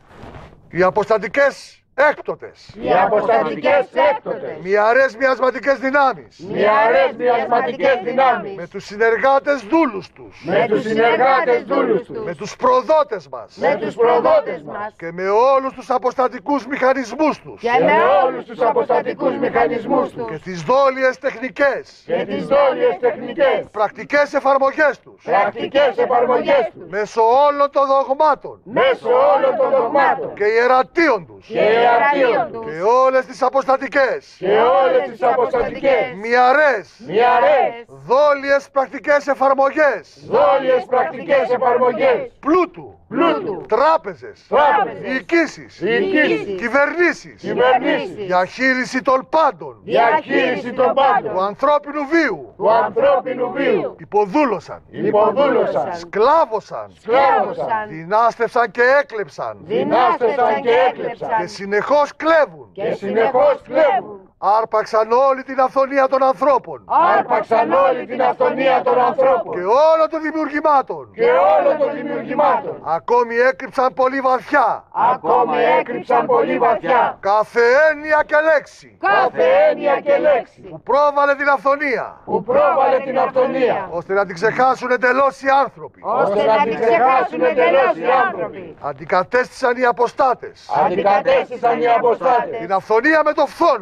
Οι αποστατικές έκτοτες. Οι αποστατικές έκτοτες. Μοιαρές μοιασματικές δυνάμεις. Μοιαρές μοιασματικές δυνάμεις. Με τους συνεργάτες δούλους τους. Με τους συνεργάτες δούλους τους. Με τους προδότες μας. Με τους προδότες μας. Και με όλους τους αποστατικούς μηχανισμούς τους. Και με όλους τους αποστατικούς μηχανισμούς τους. Και τις δόλιες τεχνικές. Και τις δόλιες τεχνικές. Πρακτικές εφαρμογές τους. Πρακτικές εφαρμογές τους. Μέσω όλων των δογμάτων. Μέσω όλων των δογμάτων. Και ιερατείων τους. Και ιερατείων τους. Και όλες τις αποστατικές. Και όλες τις αποστατικές. Μοιαρές. Μοιαρές. Δόλιες πρακτικές εφαρμογές. Δόλιες πρακτικές εφαρμογές. Πλούτου. Πλούτου. Τράπεζες. Τράπεζες. Διοικήσεις. Διοικήσεις. Κυβερνήσεις. Κυβερνήσεις. Διαχείριση των πάντων. Διαχείριση των Του πάντων. ανθρώπινου βίου. Του ανθρώπινου βίου. Υποδούλωσαν. Υποδούλωσαν. Σκλάβωσαν. Σκλάβωσαν. Δυνάστευσαν και έκλεψαν. Δυνάστευσαν και έκλεψαν. Και συνεχώς κλέβουν. Και συνεχώς κλέβουν. Άρπαξαν όλη την αυθονία των ανθρώπων. Άρπαξαν όλη την αυθονία των ανθρώπων. Και όλων των δημιουργημάτων. Και όλων των δημιουργημάτων. Ακόμη έκρυψαν πολύ βαθιά. Ακόμη έκρυψαν πολύ βαθιά. Κάθε έννοια και λέξη. Κάθε έννοια και λέξη. Που πρόβαλε την αυθονία. Που πρόβαλε την αυθονία. Ώστε να την ξεχάσουν εντελώς οι άνθρωποι. Ώστε να την ξεχάσουν εντελώς οι άνθρωποι. Αντικατέστησαν οι αποστάτες. Αντικατέστησαν οι αποστάτες. Την αυθονία με το φθόνο. Την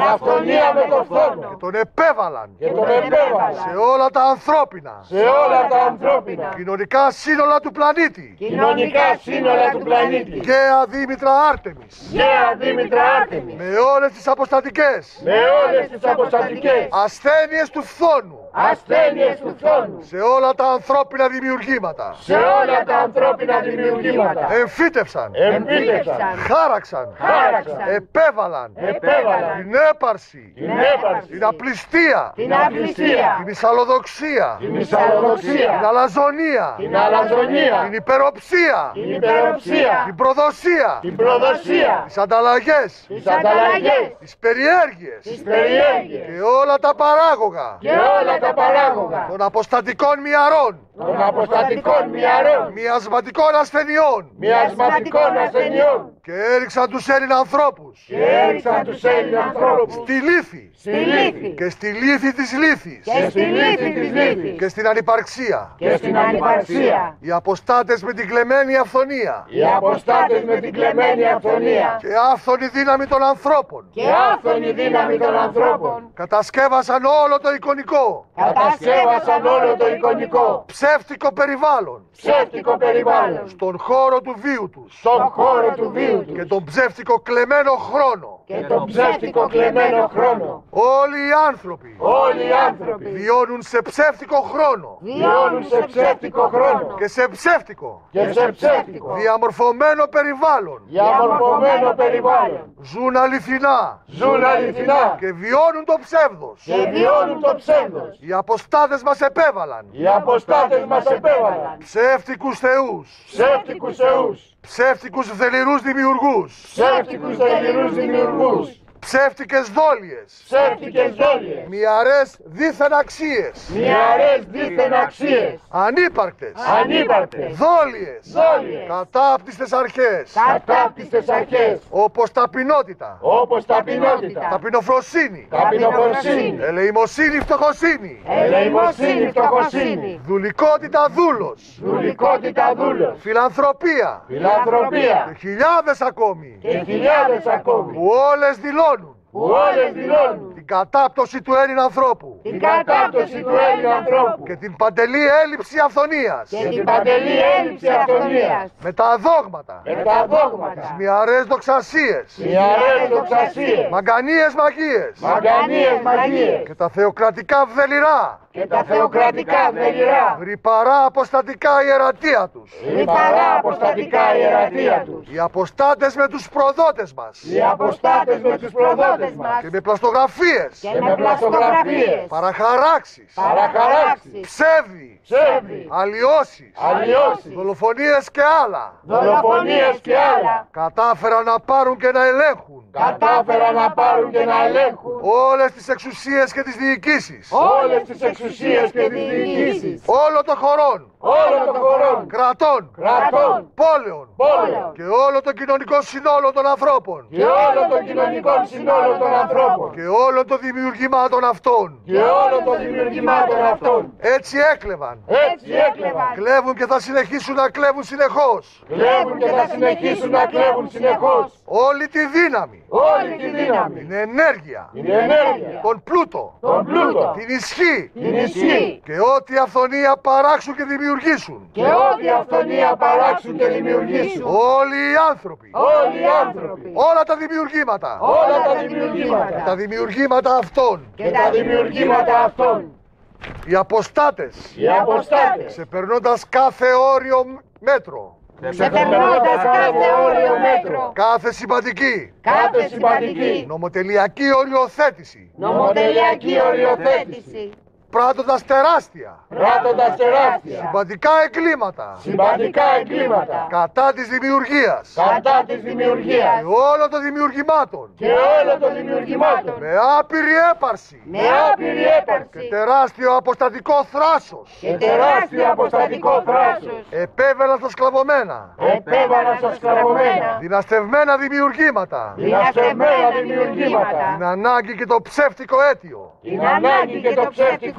αυθονία με τον φθόνο. Και τον επέβαλαν. Και τον επέβαλαν. Σε όλα τα ανθρώπινα. Σε όλα τα ανθρώπινα. Κοινωνικά σύνολα του πλανήτη. Κοινωνικά σύνολα του πλανήτη. Γαία Δήμητρα Άρτεμις. Γαία Δήμητρα Άρτεμις. Με όλες τις αποστατικές. Με όλες τις αποστατικές. Ασθένειες του φθόνου. Ασθένειες του φθόνου. Σε όλα τα ανθρώπινα δημιουργήματα. Σε όλα τα ανθρώπινα δημιουργήματα. Εμφύτευσαν. Εμφύτευσαν. Χάραξαν. Χάραξαν. Επέβαλαν. Επέβαλαν. Την έπαρση. Την έπαρση. Την απληστία. Την απληστία. Την μυσαλλοδοξία. Την μυσαλλοδοξία. Την αλαζονία. Την αλαζονία. Την υπεροψία. Την υπεροψία. Την προδοσία. Την προδοσία. Τις ανταλλαγές. Τις ανταλλαγές. Τις περιέργειες. Τις περιέργειες. Και όλα τα παράγωγα. Και όλα τα παράγωγα. Των αποστατικών μυαρών. Των αποστατικών μυαρών. Μιασματικών ασθενειών. Μιασματικών ασθενειών. Και έριξαν τους Έλληνες ανθρώπους. Και έριξαν τους Έλληνες ανθρώπους. Στη λύθη. Στη λύθη. Και στη λύθη της λύθης. Και στη λύθη της λύθης. Και στην ανυπαρξία. Και στην ανυπαρξία. Οι αποστάτες με την κλεμμένη αυθονία. Οι αποστάτες με την κλεμμένη αυθονία. Και άφθονη δύναμη των ανθρώπων. Και άφθονη δύναμη των ανθρώπων. Κατασκεύασαν όλο το εικονικό. Κατασκεύασαν όλο το εικονικό. Ψεύτικο περιβάλλον. Ψεύτικο περιβάλλον. Στον χώρο του βίου τους. Στον χώρο του βίου τους. Και τον ψεύτικο κλεμμένο χρόνο. Και τον ψεύτικο κλεμμένο χρόνο. Όλοι οι άνθρωποι. Όλοι οι άνθρωποι. Βιώνουν σε ψεύτικο χρόνο. Βιώνουν σε ψεύτικο χρόνο. Και σε ψεύτικο. Και σε ψεύτικο. Διαμορφωμένο περιβάλλον. Διαμορφωμένο περιβάλλον. Ζουν αληθινά. Ζουν αληθινά. Και βιώνουν το ψεύδος. Και βιώνουν το ψεύδος. Οι αποστάτες μας επέβαλαν. Οι αποστάτες μας επέβαλαν. Ψεύτικους θεούς. Ψεύτικους θεούς. Ψεύτικους δελειρούς δημιουργούς. Ψεύτικους δελειρούς δημιουργούς. Ψεύτικες δόλιες. Ψεύτικες δόλιες. Μυαρές δίθεν αξίες. Μυαρές δίθεν αξίες. Ανύπαρκτες. Ανύπαρκτες. Δόλιες. Δόλιες. Κατάπτυστες αρχές. Κατάπτυστες αρχές. Όπως ταπεινότητα. Όπως ταπεινότητα. Ταπεινοφροσύνη. Ταπεινοφροσύνη. Ελεημοσύνη φτωχοσύνη. Ελεημοσύνη φτωχοσύνη. Δουλικότητα δούλος. Δουλικότητα δούλος. Φιλανθρωπία. Φιλανθρωπία. Και χιλιάδες ακόμη. Και χιλιάδες ακόμη. Που όλες δηλώνουν Που όλες δηλώνουν την κατάπτωση του Έλληνα ανθρώπου. την κατάπτωση του Έλληνα ανθρώπου. Και την παντελή έλλειψη αυθονίας. Και την παντελή έλλειψη αυθονίας. Με τα δόγματα. Με τα δόγματα. Μυαρές δοξασίες. Μυαρές δοξασίες. Μαγκανίες μαγείες. Μαγκανίες μαγείες. Και τα θεοκρατικά βδελιρά. Και τα θεοκρατικά δελειρά. Γρυπαρά αποστατικά ιερατεία τους. Λιπαρά αποστατικά ιερατεία τους. Οι αποστάτες με τους προδότες μας. Οι αποστάτες με τους προδότες μας. Και με πλαστογραφίες. Και με πλαστογραφίες. Παραχαράξεις. Παραχαράξεις. Ψεύδι. Ψεύδι. Αλλοιώσεις. Αλλοιώσεις. Δολοφονίες και άλλα. Δολοφονίες και άλλα. Κατάφεραν να πάρουν και να ελέγχουν Κατάφεραν να πάρουν και να ελέγχουν όλες τις εξουσίες και τις διοικήσεις. όλες τις εξουσίες και τις διοικήσεις. Όλο το χωρών. Όλων των χωρών. Κρατών. Κρατών. Πόλεων. Πόλεων. Και όλο το κοινωνικό συνόλο των ανθρώπων. Και όλων των κοινωνικών συνόλων των ανθρώπων. Και όλων των δημιουργημάτων αυτών. Και όλων των δημιουργημάτων αυτών. Έτσι έκλεβαν. Έτσι έκλεβαν. Κλέβουν και θα συνεχίσουν να κλέβουν συνεχώς. Κλέβουν και θα συνεχίσουν να κλέβουν συνεχώς. Όλη τη δύναμη. Όλη τη δύναμη. Την ενέργεια. Την ενέργεια. Τον πλούτο. Τον πλούτο. Την ισχύ. Την ισχύ. Και ό,τι αυθονία παράξουν και δημιουργήσουν. Και ό,τι αυθονία παράξουν και δημιουργήσουν. Όλοι οι άνθρωποι. Όλοι οι άνθρωποι. Όλα τα δημιουργήματα. Όλα τα δημιουργήματα. Τα δημιουργήματα αυτών. Και τα δημιουργήματα αυτών. Οι αποστάτες. Οι αποστάτες. Ξεπερνώντας κάθε όριο μέτρο. Ξεπερνώντας κάθε όριο μέτρο. Κάθε συμπαντική. Κάθε συμπαντική. Νομοτελειακή οριοθέτηση. Νομοτελειακή οριοθέτηση. Πράττοντας τεράστια. Πράττοντας τεράστια. Συμπαντικά εγκλήματα. Συμπαντικά εγκλήματα. Κατά της δημιουργίας. Κατά της δημιουργίας. Και όλων των δημιουργημάτων. Και όλων των δημιουργημάτων. Με άπειρη έπαρση. Με άπειρη έπαρση. Τεράστιο αποστατικό θράσος. Και τεράστιο αποστατικό θράσος. Επέβαιναν στα σκλαβωμένα. Επέβαλαν στα σκλαβωμένα. Δυναστευμένα δημιουργήματα. Δυναστευμένα δημιουργήματα. Την ανάγκη και το ψεύτικο αίτιο. Την ανάγκη και το ψεύτικο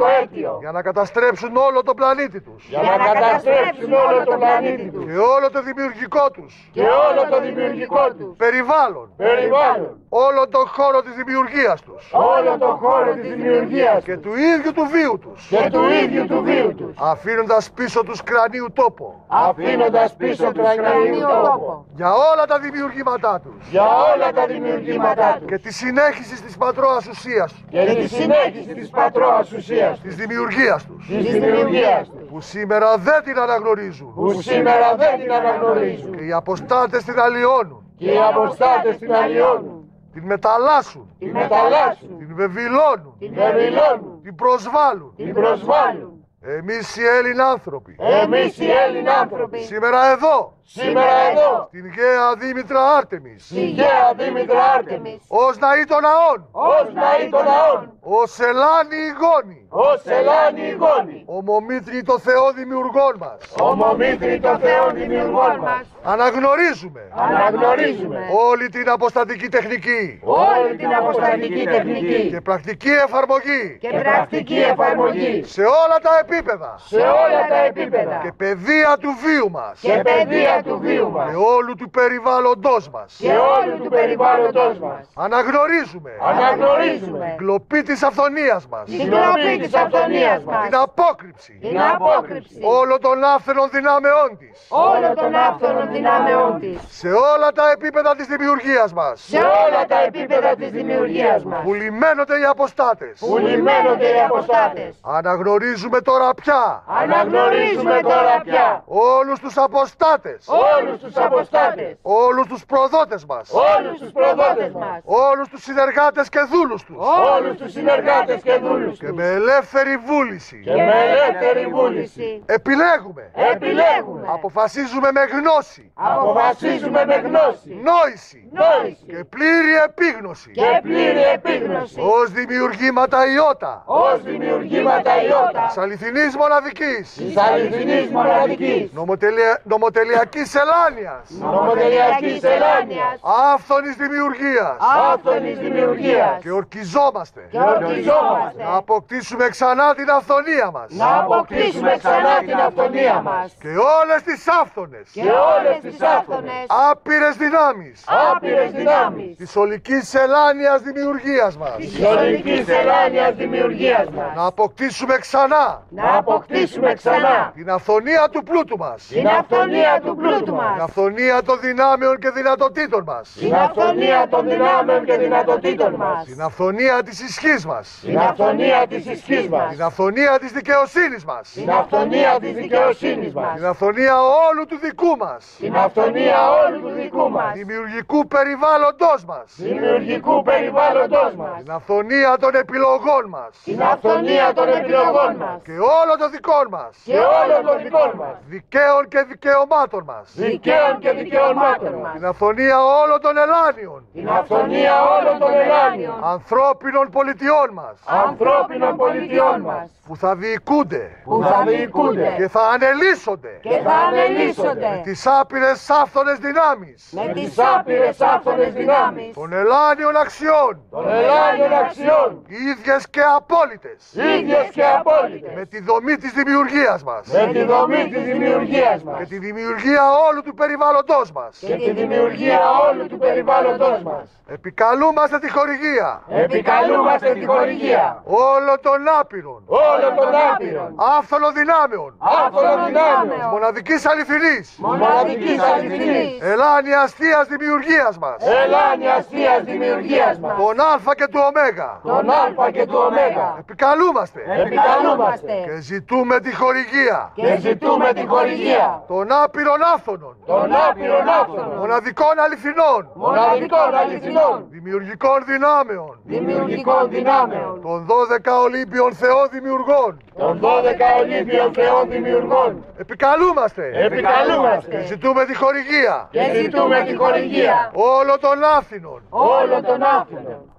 αίτιο. Για να καταστρέψουν όλο τον πλανήτη τους. Για να καταστρέψουν όλο τον πλανήτη τους. Και όλο το δημιουργικό τους. Και όλο το δημιουργικό τους. Περιβάλλον. Περιβάλλον. Όλο τον χώρο της δημιουργίας τους. Όλο τον χώρο της δημιουργίας Και τους. του ίδιου του βίου τους. Και του ίδιου του βίου τους. Αφήνοντας πίσω τους κρανίου τόπο. Αφήνοντας πίσω τους κρανίου τόπο. Για όλα τα δημιουργήματά τους. Για όλα τα δημιουργήματά τους. Και τη συνέχιση της πατρόας ουσίας τους. Και τη συνέχιση της πατρόας ουσίας Της δημιουργίας τους. της δημιουργίας τους. Που σήμερα δεν την αναγνωρίζουν. Που σήμερα δεν την αναγνωρίζουν. Και οι αποστάτες την αλλοιώνουν. Και οι αποστάτες την αλλοιώνουν. Την μεταλλάσσουν. Την μεταλλάσσουν. Την βεβηλώνουν. Την βεβηλώνουν. Την προσβάλλουν. Την προσβάλλουν. Εμείς οι Έλληνοι άνθρωποι. Εμείς οι Έλληνοι άνθρωποι. Σήμερα εδώ. Σήμερα εδώ. Στην Γαία Δήμητρα Άρτεμις. Στη Γαία Δήμητρα Άρτεμις. Ως ναή των ναών. Ως ναή των ναών. Ως ελάνη η γόνη. Ως ελάνη η γόνη. Ομομήτρη το Θεό δημιουργών μας. Ομομήτρη των Θεών δημιουργών μας. Αναγνωρίζουμε Αναγνωρίζουμε όλη την αποστατική τεχνική όλη την αποστατική τεχνική και πρακτική εφαρμογή και πρακτική εφαρμογή σε όλα τα επίπεδα σε όλα τα επίπεδα και παιδεία του βίου μας και παιδεία του βίου μας και όλου του περιβάλλοντος μας. και όλου του περιβάλλοντος μας. Αναγνωρίζουμε Αναγνωρίζουμε την κλοπή της αυθονίας μας, την κλοπή της αυθονίας μας, την απόκρυψη την απόκρυψη όλων των άφθονων δυνάμεών της όλων των άφθονων δυνάμεών της σε όλα τα επίπεδα της δημιουργίας μας, σε όλα τα επίπεδα της δημιουργίας μας, που λιμένονται οι αποστάτες. που λιμένονται οι αποστάτες. Αναγνωρίζουμε τώρα πια Αναγνωρίζουμε τώρα πια όλους τους αποστάτες, όλους τους αποστάτες, όλους τους προδότες μας, όλους τους προδότες μας, όλους τους συνεργάτες και δούλους τους όλους τους συνεργάτες και δούλους και τους με ελεύθερη βούληση και με ελεύθερη βούληση επιλέγουμε, επιλέγουμε, αποφασίζουμε με γνώση, αποφασίζουμε με γνώση, νόηση νόηση και πλήρη επίγνωση και πλήρη επίγνωση ως δημιουργήματα ιότα ως δημιουργήματα ιότα της αληθινής μοναδικής της αληθινής μοναδικής νομοτελεια... νομοτελειακής ελάνιας νομοτελειακής ελάνιας άφθονης δημιουργίας άφθονης δημιουργίας και ορκιζόμαστε και ορκιζόμαστε να αποκτήσουμε ξανά την αυθονία μας να αποκτήσουμε ξανά την αυθονία μας και όλες τις άφθονες και όλες τις άφθονες άπειρες δυνάμεις άπειρες δυνάμεις της ολικής ελάνιας δημιουργίας μας της ολικής ελάνιας δημιουργίας μας να αποκτήσουμε ξανά να αποκτήσουμε ξανά την αυθονία του πλούτου μας, την αυθονία του πλούτου την μας, αυθονία των δυνάμεων και δυνατοτήτων μας, την αυθονία των δυνάμεων και δυνατοτήτων μας, την αυθονία της ισχύς μας, την αυθονία της ισχύς μας, την αυθονία της δικαιοσύνης μας, την αυθονία της δικαιοσύνης μας, την αυθονία όλου του δικού μας, την αυθονία όλου του δικού μας, δημιουργικού περιβάλλοντος μας, δημιουργικού περιβάλλοντος μας, την αυθονία των επιλογών μας την αυθονία των επιλογών μας και όλων των δικών μας, και όλων των δικών μας, δικαίων και δικαιωμάτων μας, δικαίων και δικαιωμάτων μας, την αυθονία όλων των ελάνιων, την αυθονία όλων των ελάνιων, ανθρώπινων πολιτιών μας, ανθρώπινων πολιτιών μας, που θα διοικούνται που θα διοικούνται και θα ανελίσσονται και θα ανελίσσονται τις άπειρες άφθονες δυνάμεις με τις άπειρες άφθονες δυνάμεις των ελάνιων αξιών, των ελάνιων αξιών, ίδιες και απόλυτες, ίδιες και απόλυτες, με τη δομή της δημιουργίας μας με τη δομή της δημιουργίας και μας τη δημιουργία όλου του περιβάλλοντος μας. και τη δημιουργία όλου του περιβάλλοντος μας. Επικαλούμαστε τη χορηγία Επικαλούμαστε τη χορηγία όλων των άπειρων, όλων των άπειρων, άφθονων δυνάμεων, άφθονων δυνάμεων, μοναδικής αληθινής, μοναδικής αληθινής, ελάνιας θείας δημιουργίας μας, ελάνιας θείας δημιουργίας μας, τον Α και του Ω. τον Α και του Ω. Επικαλούμαστε Επικαλούμαστε και ζητούμε τη χορηγία και ζητούμε τη χορηγία των άπειρων άφθονων, των άπειρων άφθονων, μοναδικών αληθινών, μοναδικών αληθινών, δημιουργικών δυνάμεων, δημιουργικών δυνάμεων, των δώδεκα Ολύμπιων Θεών δημιουργών. των δώδεκα Ολύμπιων Θεών δημιουργών. Επικαλούμαστε Επικαλούμαστε και ζητούμε τη χορηγία και ζητούμε τη χορηγία όλων των άφθηνων, όλων των άφθονων,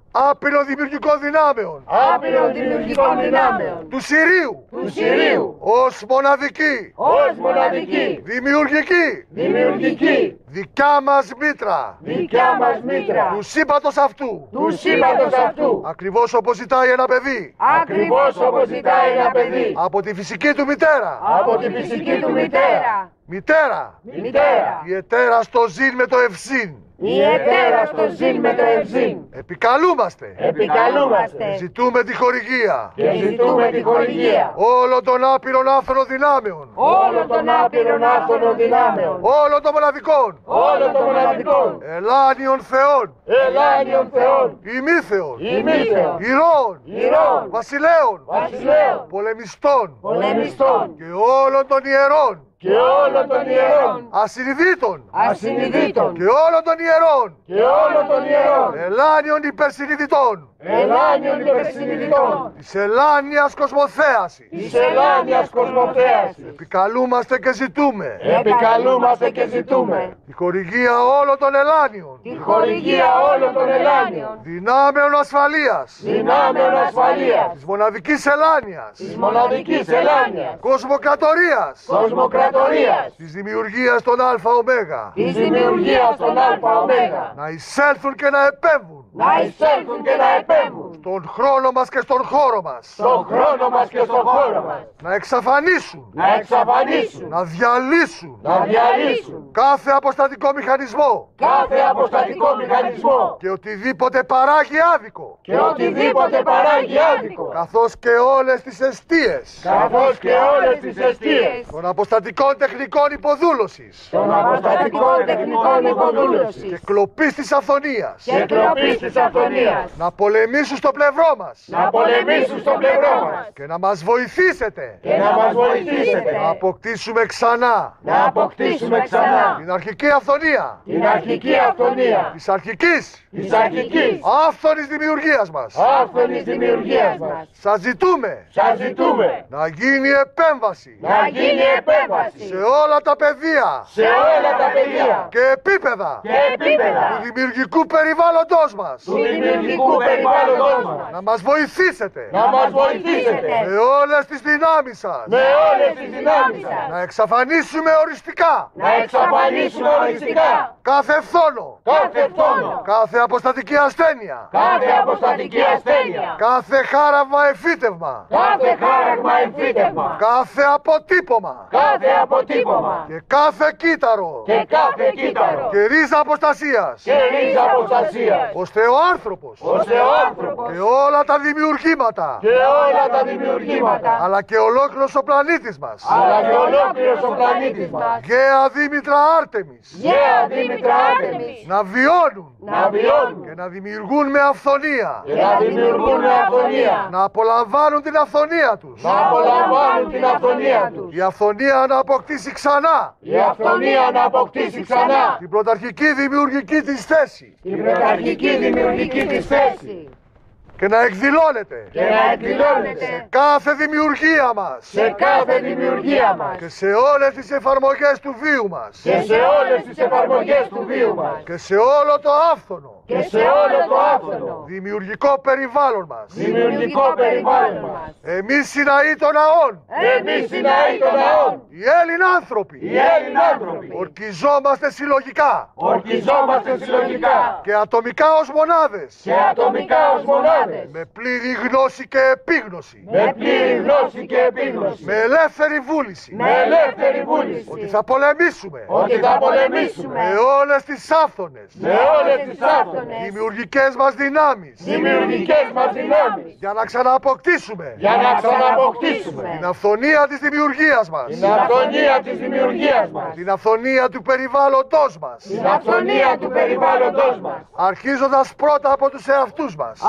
άπειρων δημιουργικών δυνάμεων, άπειρων δημιουργικών δυνάμεων, του Συρίου, του Συρίου, ως μοναδική, ως μοναδική, δημιουργική, δημιουργική, δικιά μας μήτρα, δικιά μας μήτρα, του σύμπαντος αυτού, του σύμπαντος αυτού, ακριβώς όπως ζητάει ένα παιδί, ακριβώς όπως ζητάει ένα παιδί, από τη φυσική του μητέρα. από τη φυσική του μητέρα, Μητέρα, μητέρα, η ετέρα στο ζήν με το ευσύν. η ετέρα στο ζήν με το ευζήν. Επικαλούμαστε, Επικαλούμαστε ζητούμε τη χορηγία και ζητούμε τη χορηγία όλων των άπειρων άφθονων δυνάμεων, όλων των άπειρων άφθονων δυνάμεων, όλων των μοναδικών, όλων των μοναδικών, ελάνιων θεών, ελάνιων θεών, ημίθεων, ημίθεων, ηρώων, ηρώων, βασιλέων, βασιλέων, πολεμιστών πολεμιστών και όλων των ιερών, και όλων των ιερών, ασυνειδήτων ασυνειδήτων και όλων των ιερών, και όλων των ιερών, ελάνιων υπερσυνειδητών, ελάνιων υπερσυνειδητών, της ελάνιας κοσμοθέασης. της ελάνιας κοσμοθέασης. Επικαλούμαστε και ζητούμε Επικαλούμαστε και ζητούμε τη χορηγία όλων των ελάνιων, τη χορηγία όλων των ελάνιων, δυνάμεων ασφαλείας, δυνάμεων ασφαλείας, της μοναδικής ελάνιας, της μοναδικής ελάνιας, κοσμοκρατορίας, κοσμοκρατορίας, της δημιουργίας των ΑΟ, της δημιουργίας των ΑΟ, να εισέλθουν και να επέμβουν να εισέλθουν και να επέμβουν στον χρόνο μας και στον χώρο μας, στον χρόνο μας και στον χώρο μας, να εξαφανίσουν, να εξαφανίσουν, να διαλύσουν να διαλύσουν κάθε αποστατικό μηχανισμό κάθε αποστατικό μηχανισμό και οτιδήποτε παράγει άδικο, και οτιδήποτε παράγει άδικο, καθώς και όλες τις εστίες καθώς και όλες τις αιστείες των αποστατικών τεχνικών υποδούλωσης των αποστατικών τεχνικών και υποδούλωσης κλοπής της αυθονίας, και κλοπής της αυθονίας, να πολεμήσουν στο πλευρό μας να πολεμήσουν στο πλευρό μας και να μας βοηθήσετε και να μας βοηθήσετε να αποκτήσουμε ξανά να αποκτήσουμε ξανά την αρχική αυθονία την αρχική αυθονία της αρχικής της αρχικής άφθονης δημιουργίας μας. άφθονης δημιουργίας μας. Σας ζητούμε Σας ζητούμε να γίνει επέμβαση να γίνει επέμβαση σε όλα τα πεδία σε όλα τα πεδία και επίπεδα και επίπεδα του δημιουργικού περιβάλλοντος μας, του δημιουργικού περιβάλλοντος μας, να μας βοηθήσετε να μας βοηθήσετε με όλες τις δυνάμεις σας με όλες τις δυνάμεις σας να εξαφανίσουμε οριστικά να εξαφανίσουμε οριστικά κάθε φθόνο, κάθε φθόνο, κάθε αποστατική ασθένεια, κάθε αποστατική ασθένεια, κάθε χάραμα εφύτευμα, κάθε χάραγμα εμφύτευμα, κάθε αποτύπωμα κάθε αποτύπωμα και κάθε κύτταρο και κάθε κύτταρο και ρίζα αποστασίας, και ρίζα αποστασίας, ώστε ο άνθρωπος ώστε ο άνθρωπος και όλα τα δημιουργήματα και όλα τα δημιουργήματα, αλλά και ολόκληρος ο πλανήτης μας, αλλά και ολόκληρος ο πλανήτης μας, Γαία Δήμητρα Άρτεμις, Γαία Δήμητρα Άρτεμις, να βιώνουν να βιώνουν και να δημιουργούν με αυθονία, και να δημιουργούν με αυθονία, να απολαμβάνουν την αυθονία τους, να απολαμβάνουν την αυθονία τους, η αυθονία να αποκτήσει ξανά η αυθονία να αποκτήσει ξανά την πρωταρχική δημιουργική της θέση την πρωταρχική δημιουργική της θέση και να εκδηλώνεται και να εκδηλώνεται σε κάθε δημιουργία μας σε κάθε δημιουργία μας και σε όλες τις εφαρμογές του βίου μας και σε όλες τις εφαρμογές του βίου μας και σε όλο το άφθονο και σε όλο το άφθονο δημιουργικό περιβάλλον μας. δημιουργικό περιβάλλον μας. Εμείς οι ναοί των ναών, Εμείς οι ναοί των ναών, οι Έλλην άνθρωποι, οι Έλλην άνθρωποι, ορκιζόμαστε συλλογικά ορκιζόμαστε συλλογικά και ατομικά ως μονάδες και ατομικά ως μονάδες, με πλήρη γνώση και επίγνωση, με πλήρη γνώση και επίγνωση, με ελεύθερη βούληση, με ελεύθερη βούληση, ότι θα πολεμήσουμε ότι θα πολεμήσουμε με όλες τις άφθονες με όλες τις άφθονες δημιουργικές μας δυνάμεις δημιουργικές μας δυνάμεις για να ξανααποκτήσουμε για να ξανααποκτήσουμε την αυθονία της δημιουργίας μας, την αυθονία της δημιουργίας μας, την αυθονία του περιβάλλοντος μας, την αυθονία του περιβάλλοντος μας, αρχίζοντας πρώτα από τους εαυτούς μας, αρχίζοντας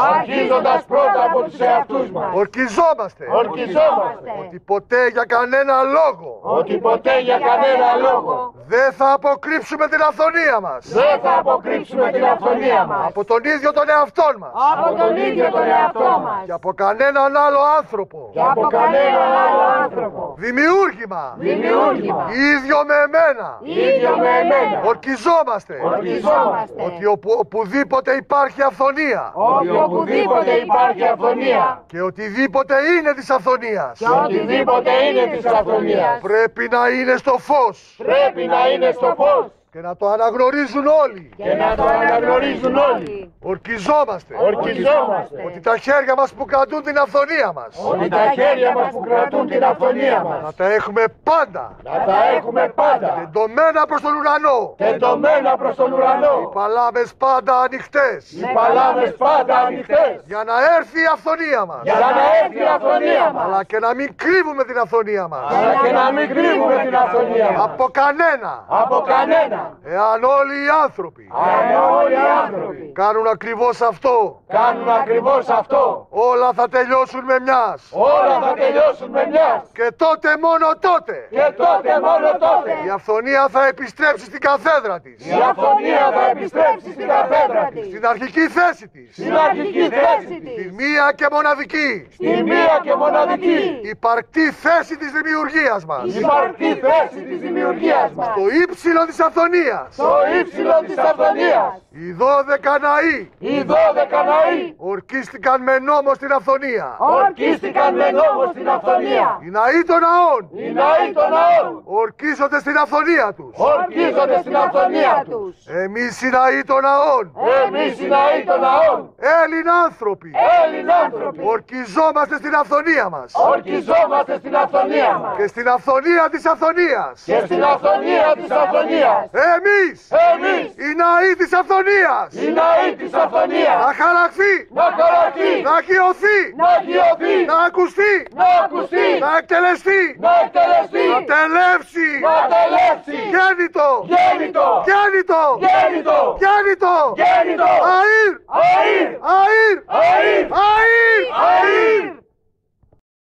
αρχίζοντας πρώτα από τους εαυτούς μας. Ορκιζόμαστε Ορκιζόμαστε ότι ποτέ για κανένα λόγο ότι ποτέ για κανένα λόγο δεν θα αποκρύψουμε την αυθονία μας δεν θα αποκρύψουμε την αυθονία μας από τον ίδιο τον εαυτό μας από τον ίδιο τον εαυτό μας και από κανέναν άλλο άνθρωπο. και από κανέναν άλλο άνθρωπο. Δημιούργημα Δημιούργημα ίδιο με εμένα. ίδιο με εμένα. Ορκιζόμαστε Ορκιζόμαστε ότι οπου, οπουδήποτε υπάρχει αυθονία ότι οπουδήποτε υπάρχει αυθονία και οτιδήποτε είναι της αυθονίας και οτιδήποτε είναι της αυθονίας πρέπει να είναι στο φως πρέπει να είναι στο φως και να το αναγνωρίζουν όλοι. και να το αναγνωρίζουν όλοι. Ορκιζόμαστε Ορκιζόμαστε ότι τα χέρια μας που κρατούν την αυθονία μας ότι τα χέρια μας που κρατούν την αυθονία μας να τα έχουμε πάντα να τα έχουμε πάντα τεντωμένα προς τον ουρανό, τεντωμένα προς τον ουρανό, οι παλάμες πάντα ανοιχτές οι παλάμες πάντα ανοιχτές, για να έρθει η αυθονία μας, για να έρθει η αυθονία μας, αλλά και να μην κρύβουμε την αυθονία μας αλλά και να μην κρύβουμε την αυθονία μας από κανένα. από κανένα. Εάν όλοι οι άνθρωποι Αν όλοι οι άνθρωποι κάνουν ακριβώς αυτό, κάνουν ακριβώς αυτό, όλα θα τελειώσουν με μιας. όλα θα τελειώσουν με μιας. Και τότε, μόνο τότε, Και τότε, μόνο τότε, η αυθονία θα επιστρέψει στην καθέδρα της, η αυθονία θα επιστρέψει στην καθέδρα της, στην αρχική θέση της, στην αρχική θέση τη της, μία και μοναδική, στη μία και μοναδική, υπαρκτή θέση της δημιουργίας μας, υπαρκτή θέση της δημιουργίας μας, το ύψιλο της αυθονίας. στο ύψιλο της αυθονίας. Οι δώδεκα ναοί Οι δώδεκα ναοί ορκίστηκαν με νόμο στην αυθονία. ορκίστηκαν με νόμο στην αυθονία. Οι ναοί των ναών Οι ναοί των ναών ορκίζονται στην αυθονία τους. ορκίζονται στην αυθονία τους. Εμείς οι ναοί των ναών, Εμείς οι ναοί των ναών, Έλληνοι άνθρωποι, Έλληνοι άνθρωποι, ορκιζόμαστε στην αυθονία μας ορκιζόμαστε στην αυθονία μας και στην αυθονία της αυθονίας. και στην αυθονία της αυθονίας. Εμείς Εμείς οι ναοί της αυθονίας οι ναοί της αυθονίας να χαραχθεί, να χαραχθεί, να αγιωθεί, να αγιωθεί, να ακουστεί, να ακουστεί, να εκτελεστεί, να εκτελεστεί, να τελεύσει. να τελεύσει. Γέννητο, Γέννητο, γέννητο, γέννητο, γέννητο, γέννητο, αΐρ, αΐρ, αΐρ, αΐρ, αΐρ, αΐρ. αΐρ.